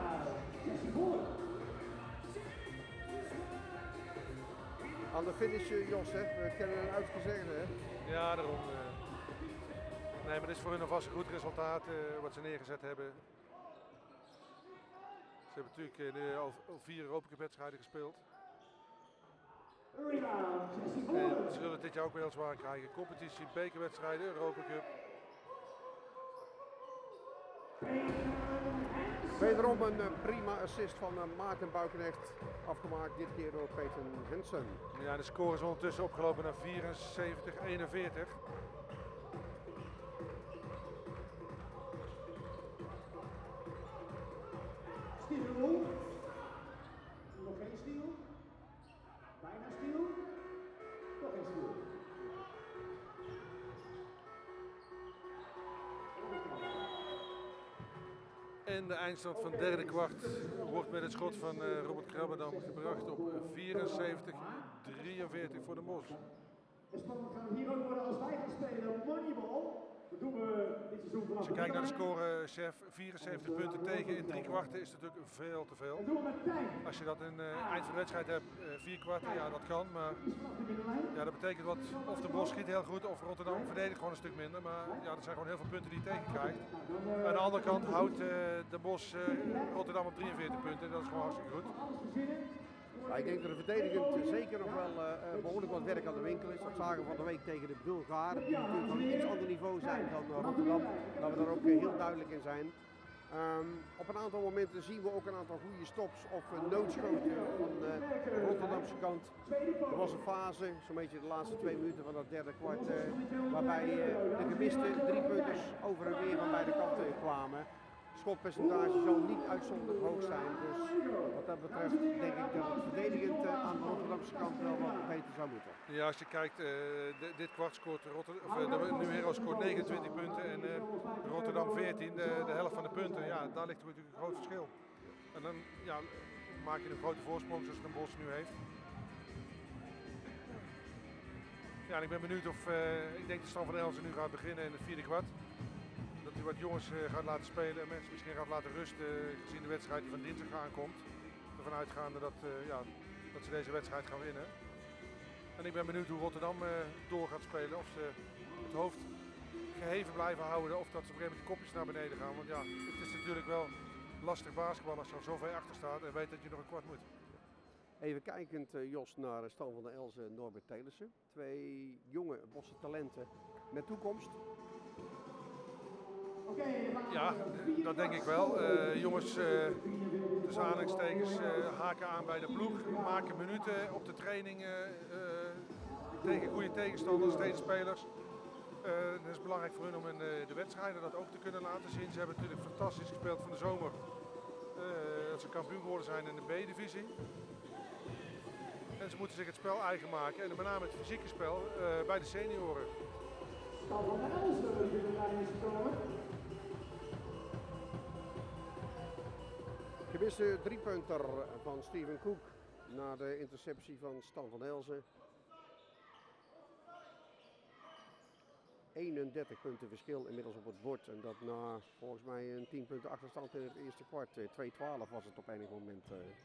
Aan de finish, Jos, hè? We kennen een uitgezegd, hè?
Ja, daarom. Nee, maar dit is voor hun alvast een goed resultaat wat ze neergezet hebben. Ze hebben natuurlijk al 4 Europa Cup wedstrijden gespeeld. En ze zullen het dit jaar ook weer heel zwaar krijgen. Competitie, bekerwedstrijden, Europa Cup.
Wederom een prima assist van Maarten Buikenecht. Afgemaakt dit keer door Peyton Hensen.
Ja, de score is ondertussen opgelopen naar 74-41.
Stiel. Nog geen stiel. Bijna stiel. Nog geen stiel.
En de eindstand van het derde kwart wordt met het schot van Robert Krabberdam gebracht op 74-43 voor de Bosch.
En spannend gaan we hier ook worden als wij gaan spelen Moneyball. Dat doen we dit seizoen vanaf.
Als je kijkt naar de score, chef, 74 punten tegen in 3 kwarten is natuurlijk veel te veel.
Dat doen we met tijd.
Als je dat in eind van de wedstrijd hebt, 4 kwarten, ja dat kan. Maar ja, dat betekent wat, of de Bosch schiet heel goed of Rotterdam verdedigt gewoon een stuk minder. Maar ja, er zijn gewoon heel veel punten die je tegenkrijgt. Aan de andere kant houdt de Bosch Rotterdam op 43 punten. Dat is gewoon hartstikke goed.
Ja, ik denk dat er verdedigend zeker nog wel behoorlijk wat werk aan de winkel is. Dat zagen we van de week tegen de Bulgaren, die natuurlijk van een iets ander niveau zijn dan Rotterdam. Dat we daar ook heel duidelijk in zijn. Op een aantal momenten zien we ook een aantal goede stops of noodschoten van de Rotterdamse kant. Er was een fase, zo'n beetje de laatste 2 minuten van dat derde kwart, waarbij de gemiste 3-punters over en weer van beide kanten kwamen. Schotpercentage zal niet uitzonderlijk hoog zijn, dus wat dat betreft denk ik dat het verdedigend aan de Rotterdamse kant wel wat beter zou moeten.
Ja, als je kijkt, dit kwart scoort de New Hero scoort 29 punten en Rotterdam 14, de helft van de punten. Ja, daar ligt natuurlijk een groot verschil. En dan ja, maak je een grote voorsprong zoals Den Bosch nu heeft. Ja, en ik ben benieuwd of, ik denk dat Stan van der Elzen nu gaat beginnen in het vierde kwart. Dat hij wat jongens gaat laten spelen en mensen misschien gaat laten rusten gezien de wedstrijd die van dinsdag aankomt. Ervan uitgaande dat, ja, dat ze deze wedstrijd gaan winnen. En ik ben benieuwd hoe Rotterdam door gaat spelen. Of ze het hoofd geheven blijven houden of dat ze op een gegeven moment de kopjes naar beneden gaan. Want ja, het is natuurlijk wel lastig basketbal als je al zo ver achter staat en weet dat je nog een kwart moet.
Even kijkend, Jos, naar Stan van der Elzen en Norbert Telissen. Twee jonge Bosse talenten met toekomst.
Ja, dat denk ik wel. Jongens, tussen aanhalingstekens, haken aan bij de ploeg, maken minuten op de training tegen goede tegenstanders, tegenspelers. Het is belangrijk voor hun om in de wedstrijden dat ook te kunnen laten zien. Ze hebben natuurlijk fantastisch gespeeld van de zomer. Dat ze kampioen geworden zijn in de B-divisie. En ze moeten zich het spel eigen maken. En met name het fysieke spel bij de senioren.
Stan van der Elzen die erbij is gekomen.
Gewisse driepunter van Steven Cook na de interceptie van Stan van Elzen. 31 punten verschil inmiddels op het bord. En dat na volgens mij een 10 punten achterstand in het eerste kwart. 2-12 was het op enig moment.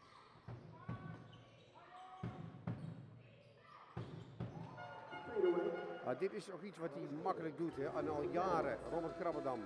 Dit is ook iets wat hij makkelijk doet, hè? En al jaren, Robert Krabbedam.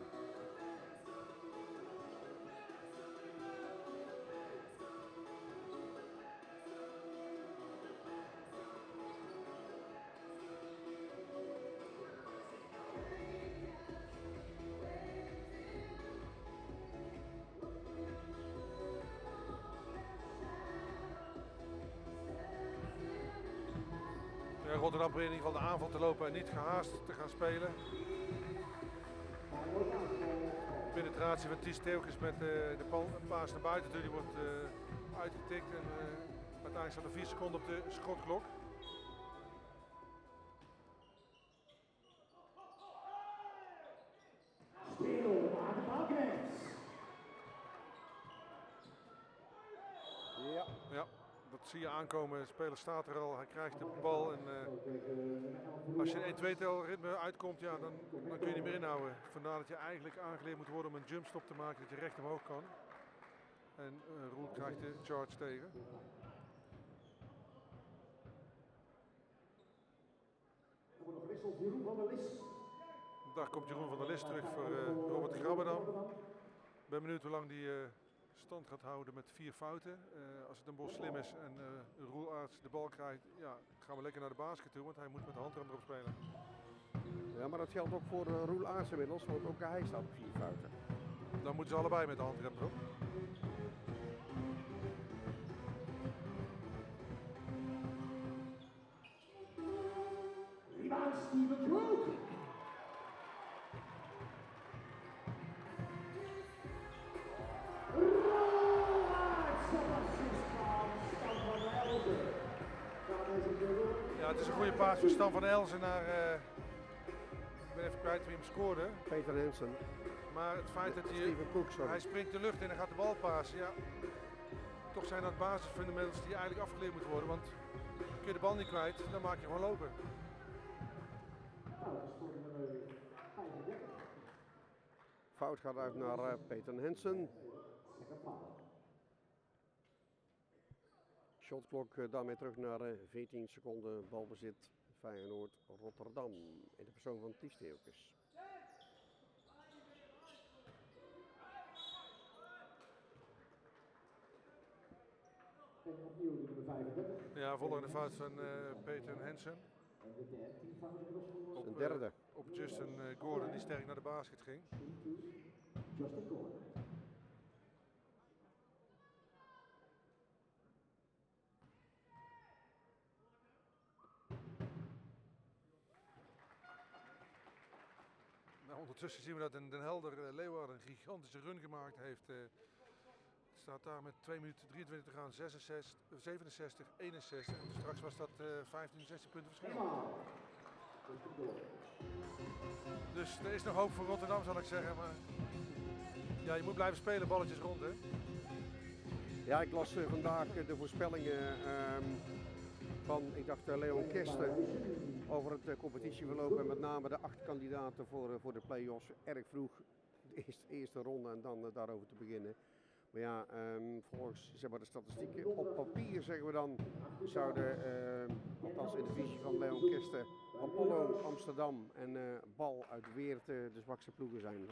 Rotterdam probeert in ieder geval de aanval te lopen en niet gehaast te gaan spelen. Penetratie van Ties Theeuwkes met de paas naar buiten toe, die wordt uitgetikt en uiteindelijk staat er 4 seconden op de schotklok.
Ja.
Ja, dat zie je aankomen. De speler staat er al, hij krijgt de bal. En als je een 1-2 ritme uitkomt, ja, dan kun je niet meer inhouden. Vandaar dat je eigenlijk aangeleerd moet worden om een jumpstop te maken, dat je recht omhoog kan. En Roel krijgt de charge tegen.
Er wordt nog gewisseld, Jeroen van der List.
Daar komt Jeroen van der List terug voor Robert Krabbedam. Ik ben benieuwd hoe lang die stand gaat houden met 4 fouten. Als het een bos slim is en Roel Aerts de bal krijgt, ja, gaan we lekker naar de basket toe, want hij moet met de handrem erop spelen.
Ja, maar dat geldt ook voor Roel Aerts inmiddels, want ook hij staat op 4 fouten.
Dan moeten ze allebei met de handrem erop.
Rebound Steven Cook.
Ja, het is een goede paas van Stan van Elzen naar, ik ben even kwijt wie hem scoorde.
Peter Hensen.
Maar het feit dat
Steven Cook, sorry.
hij springt de lucht in en gaat de bal pasen, ja. Toch zijn dat basisfundamentals die eigenlijk afgeleerd moeten worden, want kun je de bal niet kwijt, dan maak je gewoon lopen.
Fout gaat uit naar Peter Hensen. Shotklok daarmee terug naar 14 seconden balbezit. Feyenoord Rotterdam in de persoon van Ties Theeuwkes.
Ja, volgende fout van Peter Hensen.
Een derde.
Op Justin Gordon die sterk naar de basket ging.
Justin Gordon.
Nou, ondertussen zien we dat Den Helder Leeuwarden een gigantische run gemaakt heeft. Het staat daar met 2 minuten 23 te gaan, 66, 67, 61. En straks was dat 15, 16 punten verschil. Dus er is nog hoop voor Rotterdam, zal ik zeggen. Maar ja, je moet blijven spelen, balletjes rond, hè.
Ja, ik las vandaag de voorspellingen van, ik dacht, Leon Kersten over het competitieverloop en met name de 8 kandidaten voor de play-offs. Erg vroeg de eerste ronde en dan daarover te beginnen. Maar ja, volgens zeg maar, de statistieken op papier, zeggen we dan, zouden, althans in de divisie eerste Apollo Amsterdam en Bal uit Weert de zwakste ploegen zijn.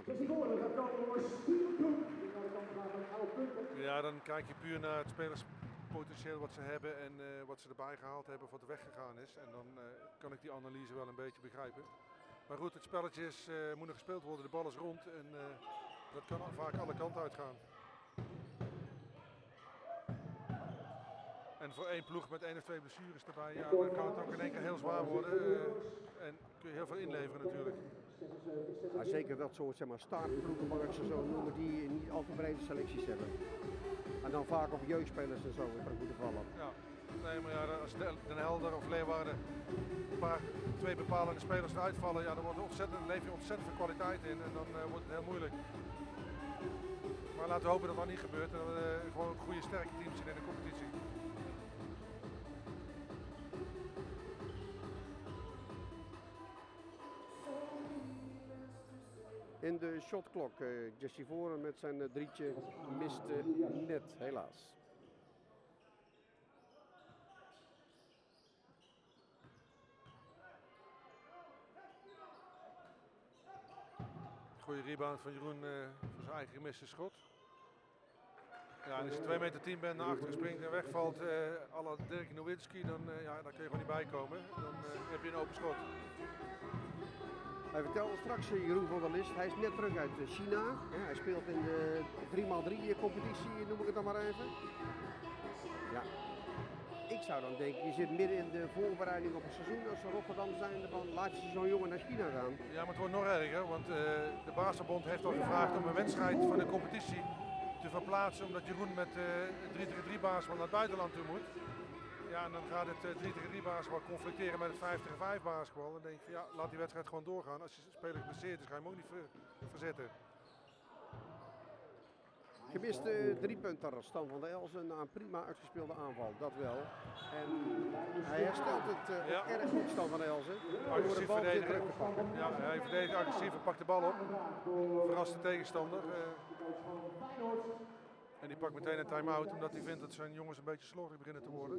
Ja, dan kijk je puur naar het spelerspotentieel wat ze hebben en wat ze erbij gehaald hebben of wat er weggegaan is. En dan kan ik die analyse wel een beetje begrijpen. Maar goed, het spelletje moet nog gespeeld worden, de bal is rond en dat kan vaak alle kanten uitgaan. En voor één ploeg met 1 of 2 blessures erbij, ja, dan kan het ook in één keer heel zwaar worden. En kun je heel veel inleveren natuurlijk.
Ja, zeker dat soort zeg maar, startploegen, mag ik ze zo noemen, die niet al te brede selecties hebben. En dan vaak op jeugdspelers en zo in moeten vallen.
Ja, nee, maar ja, als Den Helder of Leeuwarden twee bepalende spelers eruit vallen, ja, dan leef je ontzettend veel kwaliteit in en dan wordt het heel moeilijk. Maar laten we hopen dat dat niet gebeurt en dat we gewoon goede sterke teams zien in de competitie.
In de shotklok, Jesse Voren met zijn drietje miste net, helaas.
Goede rebound van Jeroen voor zijn eigen gemiste schot. Ja, en als je 2,10 meter bent, naar achteren springt en wegvalt, à la Dirk Nowinski, dan kun je gewoon niet bij komen. Dan heb je een open schot.
Hij vertelde straks, Jeroen van der List, hij is net terug uit China. Ja, hij speelt in de 3x3 competitie, noem ik het dan maar even. Ja. Ik zou dan denken, je zit midden in de voorbereiding op het seizoen als ze Rotterdam zijn, van laat je zo'n jongen naar China gaan.
Ja, maar het wordt nog erger, want de Basketbond heeft al gevraagd om een wedstrijd van de competitie te verplaatsen, omdat Jeroen met 3x3 basketbal naar het buitenland toe moet. Ja, en dan gaat het 3x3 basketbal conflicteren met het 5x5 basketbal. Dan denk je van ja, laat die wedstrijd gewoon doorgaan. Als je speler geblesseerd is, ga je hem ook niet verzetten.
Gemiste driepunter, Stan van der Elzen, na een prima uitgespeelde aanval, dat wel. En hij herstelt het erg goed, Stan van der Elzen, door de bal weer terug te pakken.
Ja, hij verdedigt agressief en pakt de bal op. Verrast de tegenstander. En die pakt meteen een time-out omdat hij vindt dat zijn jongens een beetje slordig beginnen te worden.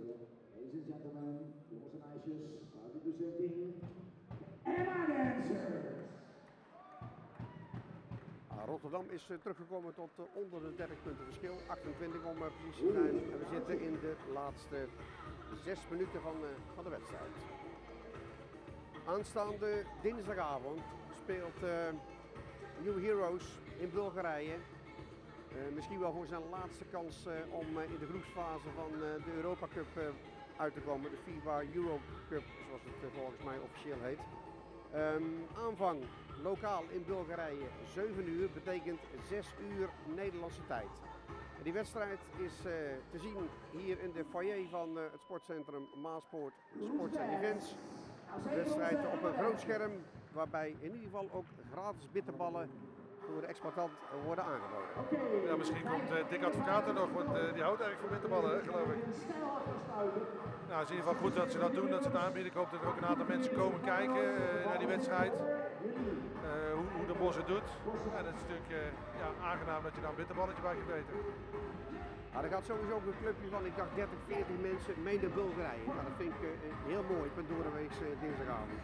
Rotterdam is teruggekomen tot onder de 30 punten verschil, 28 om precies te zijn. En we zitten in de laatste 6 minuten van de wedstrijd. Aanstaande dinsdagavond speelt New Heroes in Bulgarije. Misschien wel voor zijn laatste kans om in de groepsfase van de Europa Cup uit te komen. De FIBA Euro Cup, zoals het volgens mij officieel heet. Aanvang lokaal in Bulgarije 7 uur, betekent 6 uur Nederlandse tijd. En die wedstrijd is te zien hier in de foyer van het sportcentrum Maaspoort Sports & Events. De wedstrijd op een groot scherm waarbij in ieder geval ook gratis bitterballen door de exploitant worden aangeboden.
Ja, misschien komt Dick Advocaat er nog, want die houdt eigenlijk van bitterballen, geloof ik. Nou, het is in ieder geval goed dat ze dat doen, dat ze het aanbieden. Ik hoop dat er ook een aantal mensen komen kijken naar die wedstrijd. Hoe de Bos het doet. En het is natuurlijk aangenaam dat je daar een bitterballetje bij kunt eten.
Er gaat sowieso ook een clubje van, ik dacht 30, 40 mensen mee naar Bulgarije. Nou, dat vind ik heel mooi, op een doordeweekse dinsdagavond.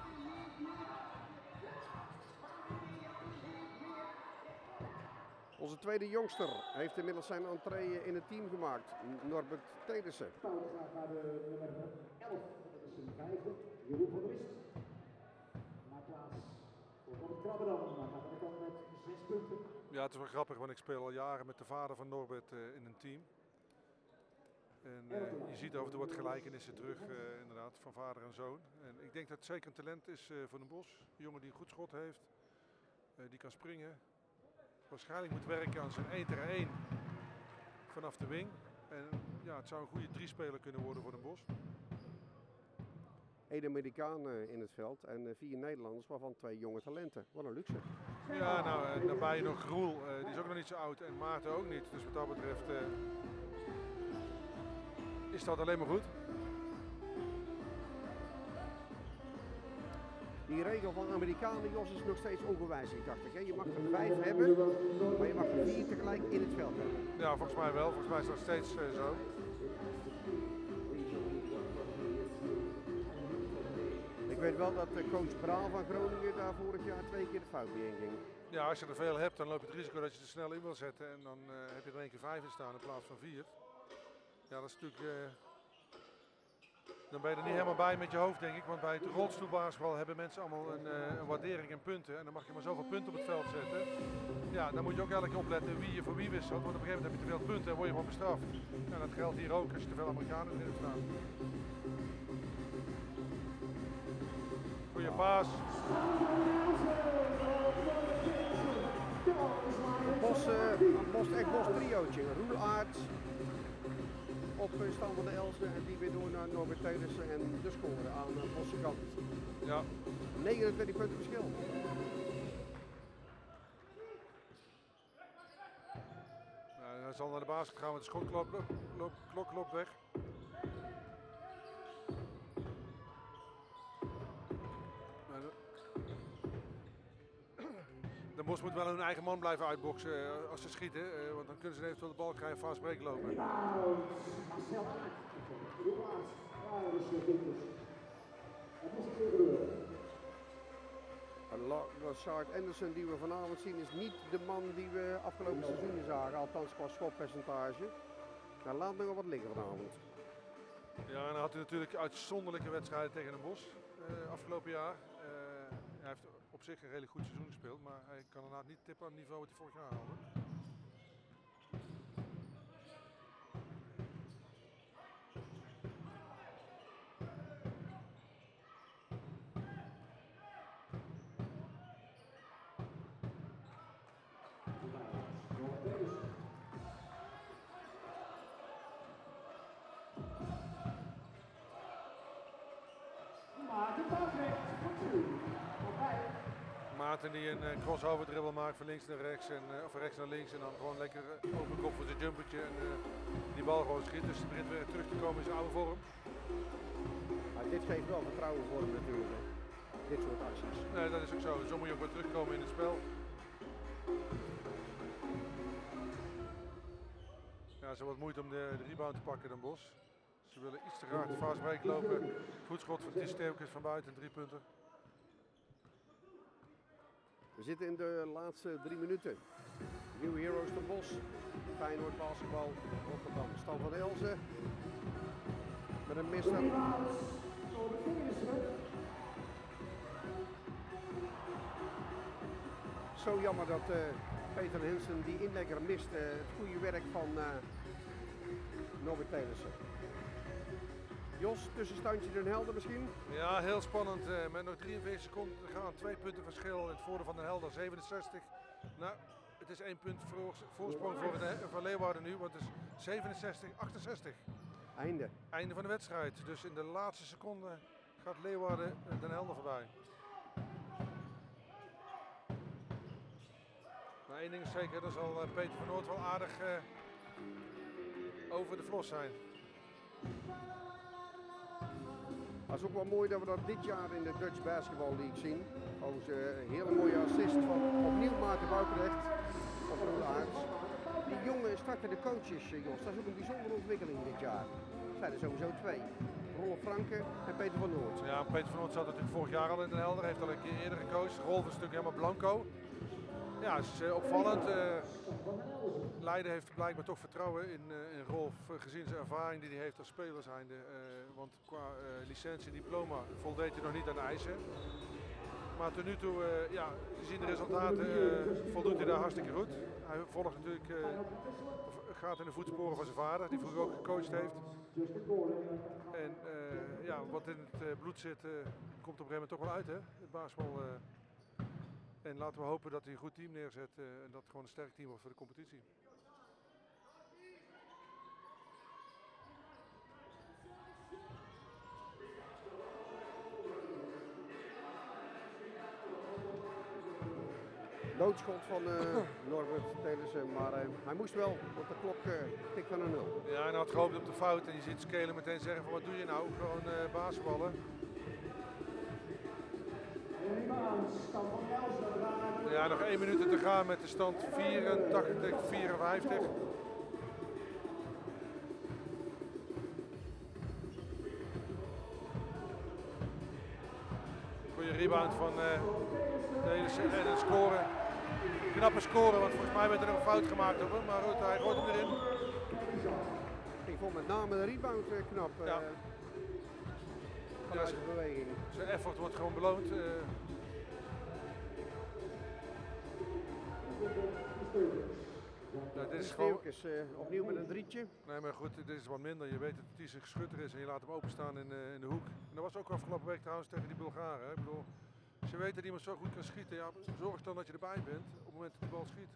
Onze tweede jongster heeft inmiddels zijn entree in het team gemaakt, Norbert Tedersen.
Fout gaat naar de nummer 11, dat is een vijfde, Jeroen van der List. Maakt plaats voor Norbert Krabberdam, maar gaat aan de kant met 6 punten.
Ja, het is wel grappig, want ik speel al jaren met de vader van Norbert in een team. En je ziet af en toe wat gelijkenissen terug, inderdaad, van vader en zoon. En ik denk dat het zeker een talent is voor Den Bosch. Een jongen die een goed schot heeft, die kan springen. Waarschijnlijk moet werken aan zijn 1-tegen-1 vanaf de wing. En ja, het zou een goede 3-speler kunnen worden voor Den Bosch.
1 Amerikaan in het veld en 4 Nederlanders, waarvan 2 jonge talenten. Wat een luxe.
Ja, nou, daarbij nog Groel, die is ook nog niet zo oud en Maarten ook niet. Dus wat dat betreft is dat alleen maar goed.
Die regel van Amerikanen, Jos, is nog steeds ongewijzigd, dacht ik. Hè? Je mag er 5 hebben, maar je mag er 4 tegelijk in het veld hebben.
Ja, volgens mij wel. Volgens mij is dat steeds zo.
Ik weet wel dat coach Braal van Groningen daar vorig jaar 2 keer de fout mee inging.
Ja, als je er veel hebt, dan loop je het risico dat je er snel in wil zetten. En dan heb je er 1 keer 5 in staan in plaats van 4. Ja, dat is natuurlijk... dan ben je er niet helemaal bij met je hoofd, denk ik. Want bij het rolstoelbasketbal hebben mensen allemaal een waardering en punten. En dan mag je maar zoveel punten op het veld zetten. Ja, dan moet je ook elke keer opletten wie je voor wie wisselt. Want op een gegeven moment heb je te veel punten en word je gewoon bestraft. En dat geldt hier ook als je te veel Amerikanen erin hebt staan. Goeie paas.
Echt Bos triootje. Roelaert op stand van de Elze en die weer door naar Norbert Telissen en de scoren aan de Bosse kant.
Ja.
29 punten verschil.
Nou, hij zal naar de basket gaan met de schotklok loopt weg. De Bos moet wel hun eigen man blijven uitboksen als ze schieten, want dan kunnen ze eventueel de bal krijgen en vast break lopen.
Rashard Anderson die we vanavond zien is niet de man die we afgelopen seizoenen zagen, althans qua schotpercentage. Daar laat nog wel wat liggen vanavond.
Ja, en dan had hij natuurlijk uitzonderlijke wedstrijden tegen Den Bosch afgelopen jaar. Hij heeft op zich een redelijk goed seizoen gespeeld, maar hij kan inderdaad niet tippen aan het niveau wat hij vorig jaar haalde. Maarten die een crossover dribbel maakt van links naar rechts of rechts naar links en dan gewoon lekker open kop voor zijn jumpertje en die bal gewoon schiet. Dus hij begint weer terug te komen in zijn oude vorm.
Dit geeft wel vertrouwen voor hem natuurlijk, hè. Dit soort acties.
Nee, dat is ook zo. Zo moet je ook weer terugkomen in het spel. Ja, ze wat moeite om de rebound te pakken dan Bos. Ze willen iets te graag de fast break lopen. Goed schot van Ties Steukens van buiten, 3 punten.
We zitten in de laatste 3 minuten. New Heroes Den Bosch, Feyenoord basketbal, Rotterdam. Stan van Elze met een misstap. Zo jammer dat Peter Hensen die inlegger mist. Het goede werk van Norbert Telissen. Jos, tussenstandje Den Helder misschien?
Ja, heel spannend. Met nog 43 seconden te gaan. 2 punten verschil in het voordeel van Den Helder. 67. Nou, het is 1 punt voorsprong voor Leeuwarden nu. Want het is 67-68. Einde van de wedstrijd. Dus in de laatste seconde gaat Leeuwarden Den Helder voorbij. Maar één ding is zeker, dan zal Peter van Noort wel aardig over de flos zijn.
Het is ook wel mooi dat we dat dit jaar in de Dutch Basketball League zien. Overigens een hele mooie assist van opnieuw Maarten Boukrecht van Roelaerts. Die jongen starten de coaches, Jos. Dat is ook een bijzondere ontwikkeling dit jaar. Er zijn er sowieso 2. Rolf Franke en Peter van Noort.
Ja, Peter van Noort zat natuurlijk vorig jaar al in Den Helder. Heeft al een keer eerder gecoacht. Rolf is natuurlijk helemaal blanco. Ja, het is opvallend. Leiden heeft blijkbaar toch vertrouwen in Rolf, gezien zijn ervaring die hij heeft als speler zijnde. Want qua licentie en diploma voldeed hij nog niet aan de eisen. Maar tot nu toe, ja, gezien de resultaten, voldoet hij daar hartstikke goed. Hij volgt natuurlijk, gaat in de voetsporen van zijn vader, die vroeger ook gecoacht heeft. En ja, wat in het bloed zit, komt op een gegeven moment toch wel uit, hè, het basketbal. En laten we hopen dat hij een goed team neerzet en dat het gewoon een sterk team wordt voor de competitie.
Doodschot van Norbert Telissen, maar hij moest wel, want de klok tikt aan een 0.
Ja, en hij had gehoopt op de fout en je ziet Skelen meteen zeggen van wat doe je nou, gewoon basketballen. Ja, nog 1 minuut te gaan met de stand 84-54. Goede rebound van de hele en een score. Knappe score, want volgens mij werd er nog een fout gemaakt op hem, maar goed, hij gooit hem erin.
Ik vond met name de rebound knap.
Ja.
Vanuit de beweging.
Zijn effort wordt gewoon beloond. Ja, dit is gewoon...
opnieuw met een drietje.
Nee, maar goed, dit is wat minder. Je weet dat het Tiesig Schutter is en je laat hem openstaan in de hoek. En dat was ook afgelopen week trouwens tegen die Bulgaren. Hè. Ik bedoel, als je weet dat iemand zo goed kan schieten, ja, zorg dan dat je erbij bent op het moment dat de bal schiet.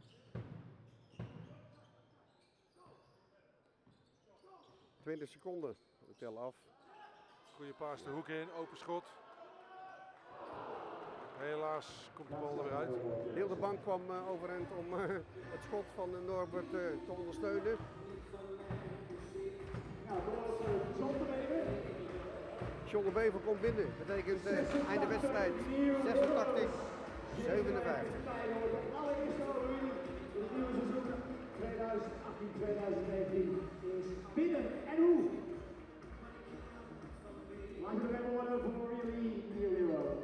...20 seconden, we tellen af.
Goede paas de hoek in, open schot. Helaas komt de bal er weer uit.
Heel de bank kwam overeind om het schot van Norbert te ondersteunen. John de Bever komt binnen. Betekent einde wedstrijd 86, 57.
Allereerste overwinning in het nieuwe seizoen 2018-2019 is binnen. En hoe? Laten we even one over for really New Heroes.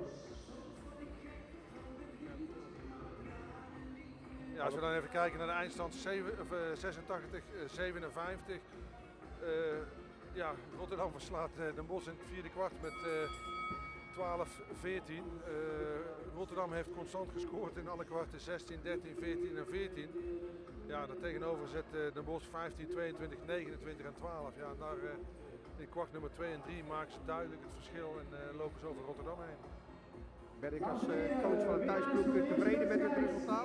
Ja, als we dan even kijken naar de eindstand 86, 57. Ja, Rotterdam verslaat Den Bosch in het vierde kwart met 12-14. Rotterdam heeft constant gescoord in alle kwarten 16, 13, 14 en 14. Ja, daartegenover zet Den Bosch 15, 22, 29 en 12. Ja, daar in kwart nummer 2 en 3 maken ze duidelijk het verschil en lopen ze over Rotterdam heen.
Ben ik als coach van de thuisploeg tevreden met het resultaat?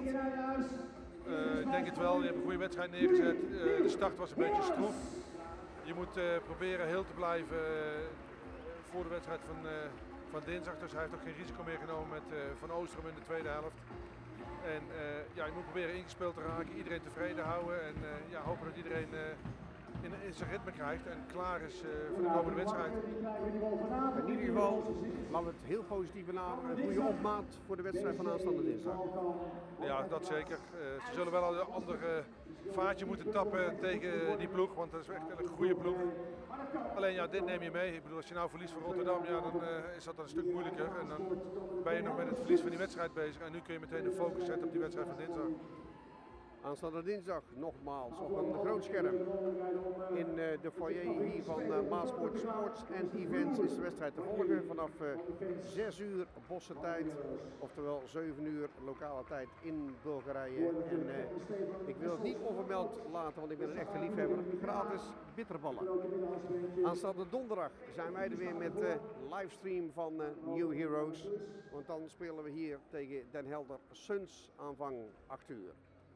Ik denk het wel, je hebt een goede wedstrijd neergezet. De start was een beetje stroef. Je moet proberen heel te blijven voor de wedstrijd van dinsdag. Dus hij heeft ook geen risico meer genomen met Van Oosterom in de tweede helft. En ja, je moet proberen ingespeeld te raken, iedereen tevreden houden en ja, hopen dat iedereen in zijn ritme krijgt en klaar is voor de komende wedstrijd.
In ieder geval, laten we het heel positief benaderen. Een goede opmaat voor de wedstrijd van aanstaande dinsdag.
Ja, dat zeker. Ze zullen wel een ander vaartje moeten tappen tegen die ploeg, want dat is echt een goede ploeg. Alleen ja, dit neem je mee. Ik bedoel, als je nou verliest van Rotterdam, ja, dan is dat een stuk moeilijker. En dan ben je nog met het verlies van die wedstrijd bezig. En nu kun je meteen de focus zetten op die wedstrijd van dinsdag.
Aanstaande dinsdag nogmaals op een groot scherm in de foyer hier van Maasport Sports and Events is de wedstrijd te volgen vanaf 6 uur Bosse tijd, oftewel 7 uur lokale tijd in Bulgarije. En ik wil het niet onvermeld laten, want ik ben een echte liefhebber, gratis bitterballen. Aanstaande donderdag zijn wij er weer met de livestream van New Heroes, want dan spelen we hier tegen Den Helder Suns aanvang 8 uur.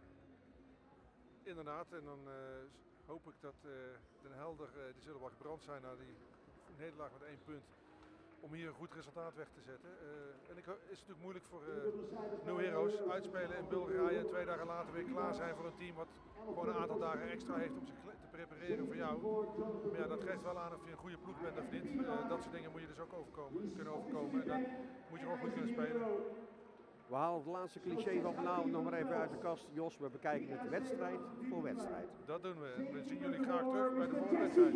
Inderdaad, en dan hoop ik dat Den Helder, die zullen wel gebrand zijn na die nederlaag met 1 punt, om hier een goed resultaat weg te zetten. En het is natuurlijk moeilijk voor New Heroes, uitspelen in Bulgarije en 2 dagen later weer klaar zijn voor een team wat gewoon een aantal dagen extra heeft om zich te prepareren voor jou. Maar ja, dat geeft wel aan of je een goede ploeg bent of niet. Dat soort dingen moet je dus ook kunnen overkomen en dan moet je gewoon goed kunnen spelen.
We halen het laatste cliché van vanavond nog maar even uit de kast. Jos, we bekijken het wedstrijd voor wedstrijd.
Dat doen we. We zien jullie graag terug bij de volgende wedstrijd.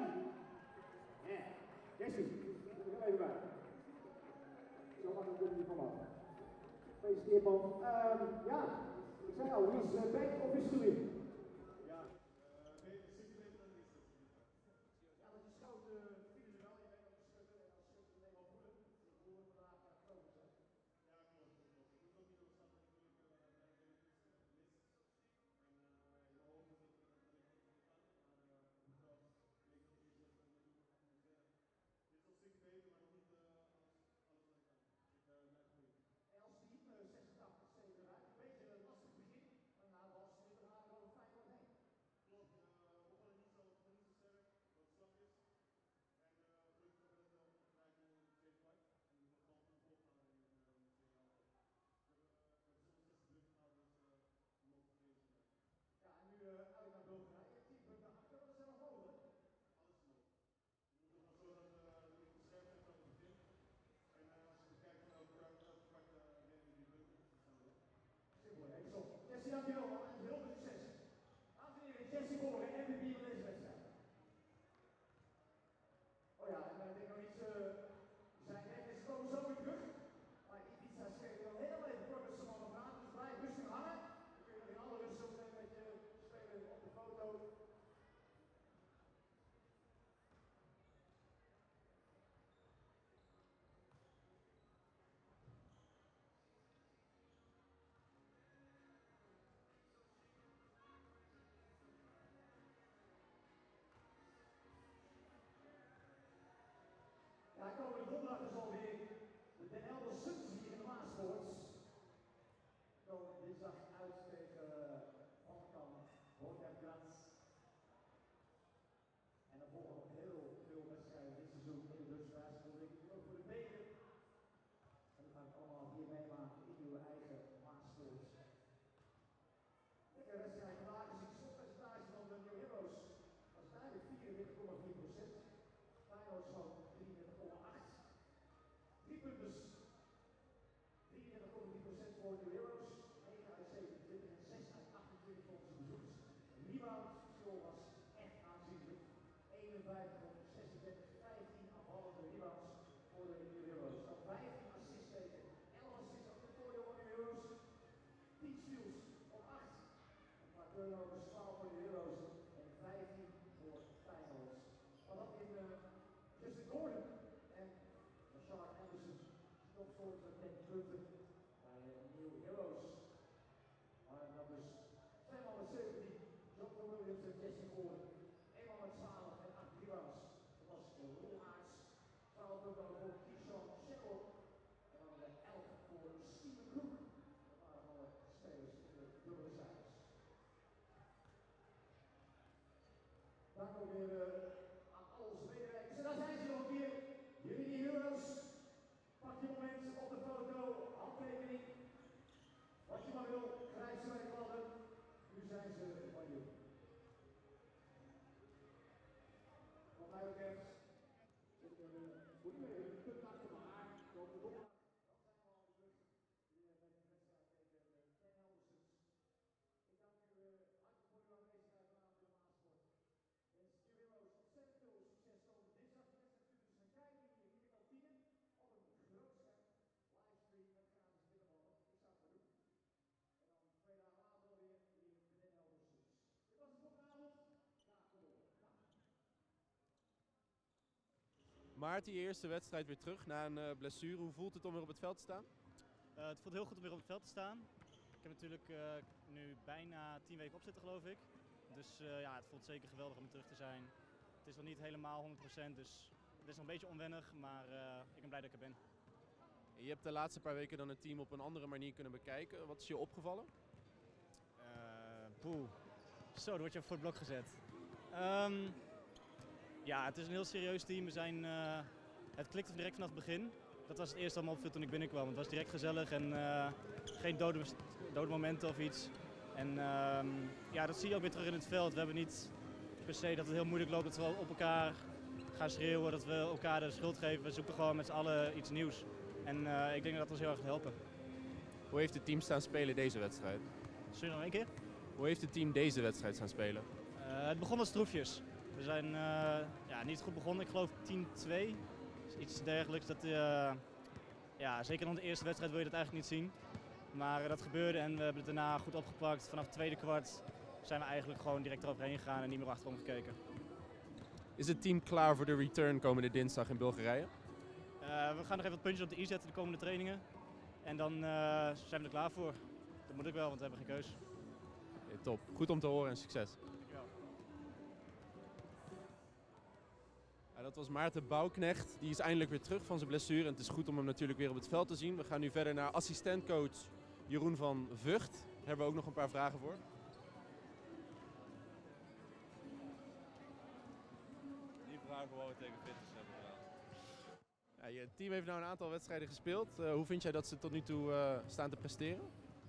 Jesse, even bij. Zo mag ik er niet vanaf. Gefeliciteerd man. Ja, ik zei al, wie is back of is toe in? Dank ook weer aan al onze medewerkers. En daar zijn ze nog een keer. Jullie die heroes. Pak je moment op de foto, handtekening. Wat je maar wil, grijp ze bij de kladden. Nu zijn ze van jullie. Wat mij betreft zitten we goed mee. Je kunt achter elkaar komen we door. Dan zijn we al terug met de wedstrijd tegen Ten Helversons. Ik dank u hartelijk voor uw aanwezigheid vanavond in de Maassport. Wens New Heroes ontzettend veel succes komende dinsdag. De wedstrijd kunt u dus gaan kijken hier in de kantine op een groot scherm. Livestream met gratis binnenballen. Ik zou het maar doen. En dan 2 dagen later weer hier de Ten Helversons. Dit was het voor vanavond. Graag tot de volgende.
Maarten, je eerste wedstrijd weer terug na een blessure. Hoe voelt het om weer op het veld te staan?
Het voelt heel goed om weer op het veld te staan. Ik heb natuurlijk nu bijna 10 weken op zitten, geloof ik. Dus ja, het voelt zeker geweldig om terug te zijn. Het is nog niet helemaal 100%, dus het is nog een beetje onwennig, maar ik ben blij dat ik er ben.
Je hebt de laatste paar weken dan het team op een andere manier kunnen bekijken. Wat is je opgevallen?
Zo, dan word je voor het blok gezet. Ja, het is een heel serieus team. Het klikte direct vanaf het begin. Dat was het eerste wat me opviel toen ik binnenkwam. Het was direct gezellig en geen dode momenten of iets. En ja, dat zie je ook weer terug in het veld. We hebben niet per se dat het heel moeilijk loopt, dat we op elkaar gaan schreeuwen, dat we elkaar de schuld geven. We zoeken gewoon met z'n allen iets nieuws. En ik denk dat dat ons heel erg gaat helpen.
Hoe heeft het team staan spelen deze wedstrijd?
Zullen we nog één keer?
Hoe heeft het team deze wedstrijd staan spelen?
Het begon als stroefjes. We zijn ja, niet goed begonnen, ik geloof 10-2. Iets dergelijks. Dat, ja, zeker in de eerste wedstrijd wil je dat eigenlijk niet zien. Maar dat gebeurde en we hebben het daarna goed opgepakt. Vanaf het tweede kwart zijn we eigenlijk gewoon direct eroverheen gegaan en niet meer achterom gekeken.
Is het team klaar voor de return komende dinsdag in Bulgarije?
We gaan nog even wat puntjes op de i zetten de komende trainingen. En dan zijn we er klaar voor. Dat moet ik wel, want we hebben geen keus.
Ja, top. Goed om te horen en succes.
Dankjewel.
Ja, dat was Maarten Bouwknecht. Die is eindelijk weer terug van zijn blessure. En het is goed om hem natuurlijk weer op het veld te zien. We gaan nu verder naar assistentcoach Jeroen van Vught. Daar hebben we ook nog een paar vragen voor.
Die vragen waar we tegen Vitters hebben gedaan.
Ja, je team heeft nou een aantal wedstrijden gespeeld. Hoe vind jij dat ze tot nu toe staan te presteren?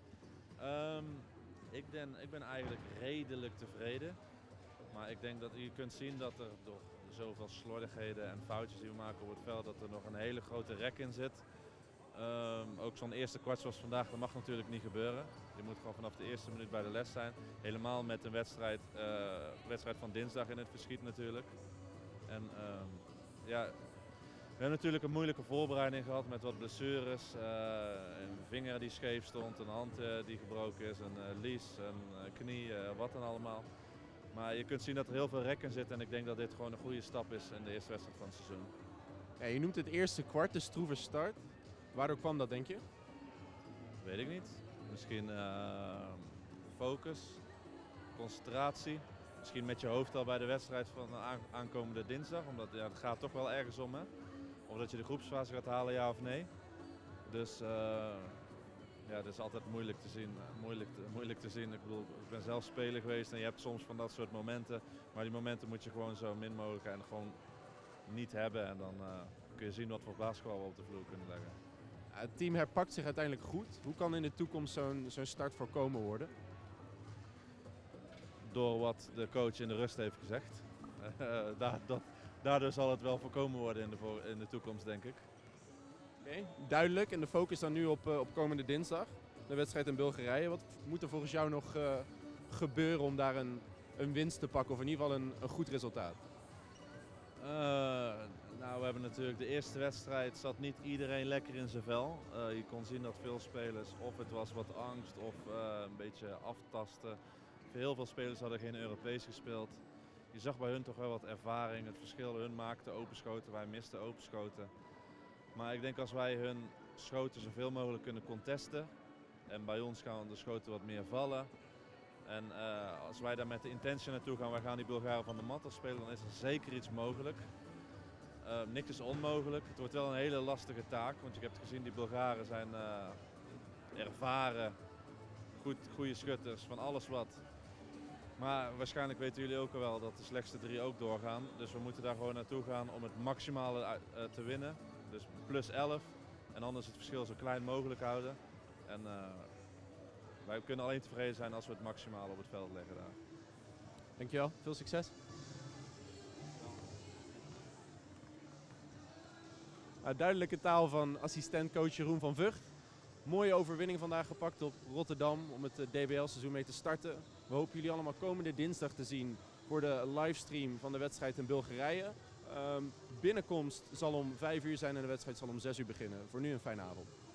Ik ben eigenlijk redelijk tevreden. Maar ik denk dat je kunt zien dat er door zoveel slordigheden en foutjes die we maken op het veld, dat er nog een hele grote rek in zit. Ook zo'n eerste kwart zoals vandaag, dat mag natuurlijk niet gebeuren. Je moet gewoon vanaf de eerste minuut bij de les zijn. Helemaal met een wedstrijd van dinsdag in het verschiet natuurlijk. En ja, we hebben natuurlijk een moeilijke voorbereiding gehad met wat blessures. Een vinger die scheef stond, een hand die gebroken is, een lies, een knie, wat dan allemaal. Maar je kunt zien dat er heel veel rek in zit en ik denk dat dit gewoon een goede stap is in de eerste wedstrijd van het seizoen.
Ja, je noemt het eerste kwart de stroeve start. Waardoor kwam dat, denk je?
Weet ik niet. Misschien focus, concentratie. Misschien met je hoofd al bij de wedstrijd van aankomende dinsdag. Omdat ja, het gaat toch wel ergens om, hè? Of dat je de groepsfase gaat halen, ja of nee. Dus ja, dat is altijd moeilijk te zien. Moeilijk te zien. Ik bedoel, ik ben zelf speler geweest en je hebt soms van dat soort momenten. Maar die momenten moet je gewoon zo min mogelijk en gewoon niet hebben. En dan kun je zien wat voor basketbal we op de vloer kunnen leggen.
Ja, het team herpakt zich uiteindelijk goed. Hoe kan in de toekomst zo'n start voorkomen worden?
Door wat de coach in de rust heeft gezegd. Daardoor zal het wel voorkomen worden in de toekomst, denk ik.
Oké, duidelijk. En de focus dan nu op komende dinsdag. De wedstrijd in Bulgarije. Wat moet er volgens jou nog gebeuren om daar een winst te pakken? Of in ieder geval een goed resultaat?
Nou, we hebben natuurlijk de eerste wedstrijd zat niet iedereen lekker in zijn vel. Je kon zien dat veel spelers, of het was wat angst of een beetje aftasten. Heel veel spelers hadden geen Europees gespeeld. Je zag bij hun toch wel wat ervaring. Het verschil, hun maakten openschoten, wij misten openschoten. Maar ik denk als wij hun schoten zoveel mogelijk kunnen contesten. En bij ons gaan de schoten wat meer vallen. En als wij daar met de intentie naartoe gaan, wij gaan die Bulgaren van de mat spelen, dan is er zeker iets mogelijk. Niks is onmogelijk. Het wordt wel een hele lastige taak, want je hebt gezien, die Bulgaren zijn ervaren, goede schutters van alles wat Maar waarschijnlijk weten jullie ook al wel dat de slechtste 3 ook doorgaan. Dus we moeten daar gewoon naartoe gaan om het maximale te winnen. Dus plus 11 en anders het verschil zo klein mogelijk houden. En wij kunnen alleen tevreden zijn als we het maximale op het veld leggen daar.
Dankjewel, veel succes. Duidelijke taal van assistentcoach Jeroen van Vught. Mooie overwinning vandaag gepakt op Rotterdam om het DBL-seizoen mee te starten. We hopen jullie allemaal komende dinsdag te zien voor de livestream van de wedstrijd in Bulgarije. Binnenkomst zal om 5 uur zijn en de wedstrijd zal om 6 uur beginnen. Voor nu een fijne avond.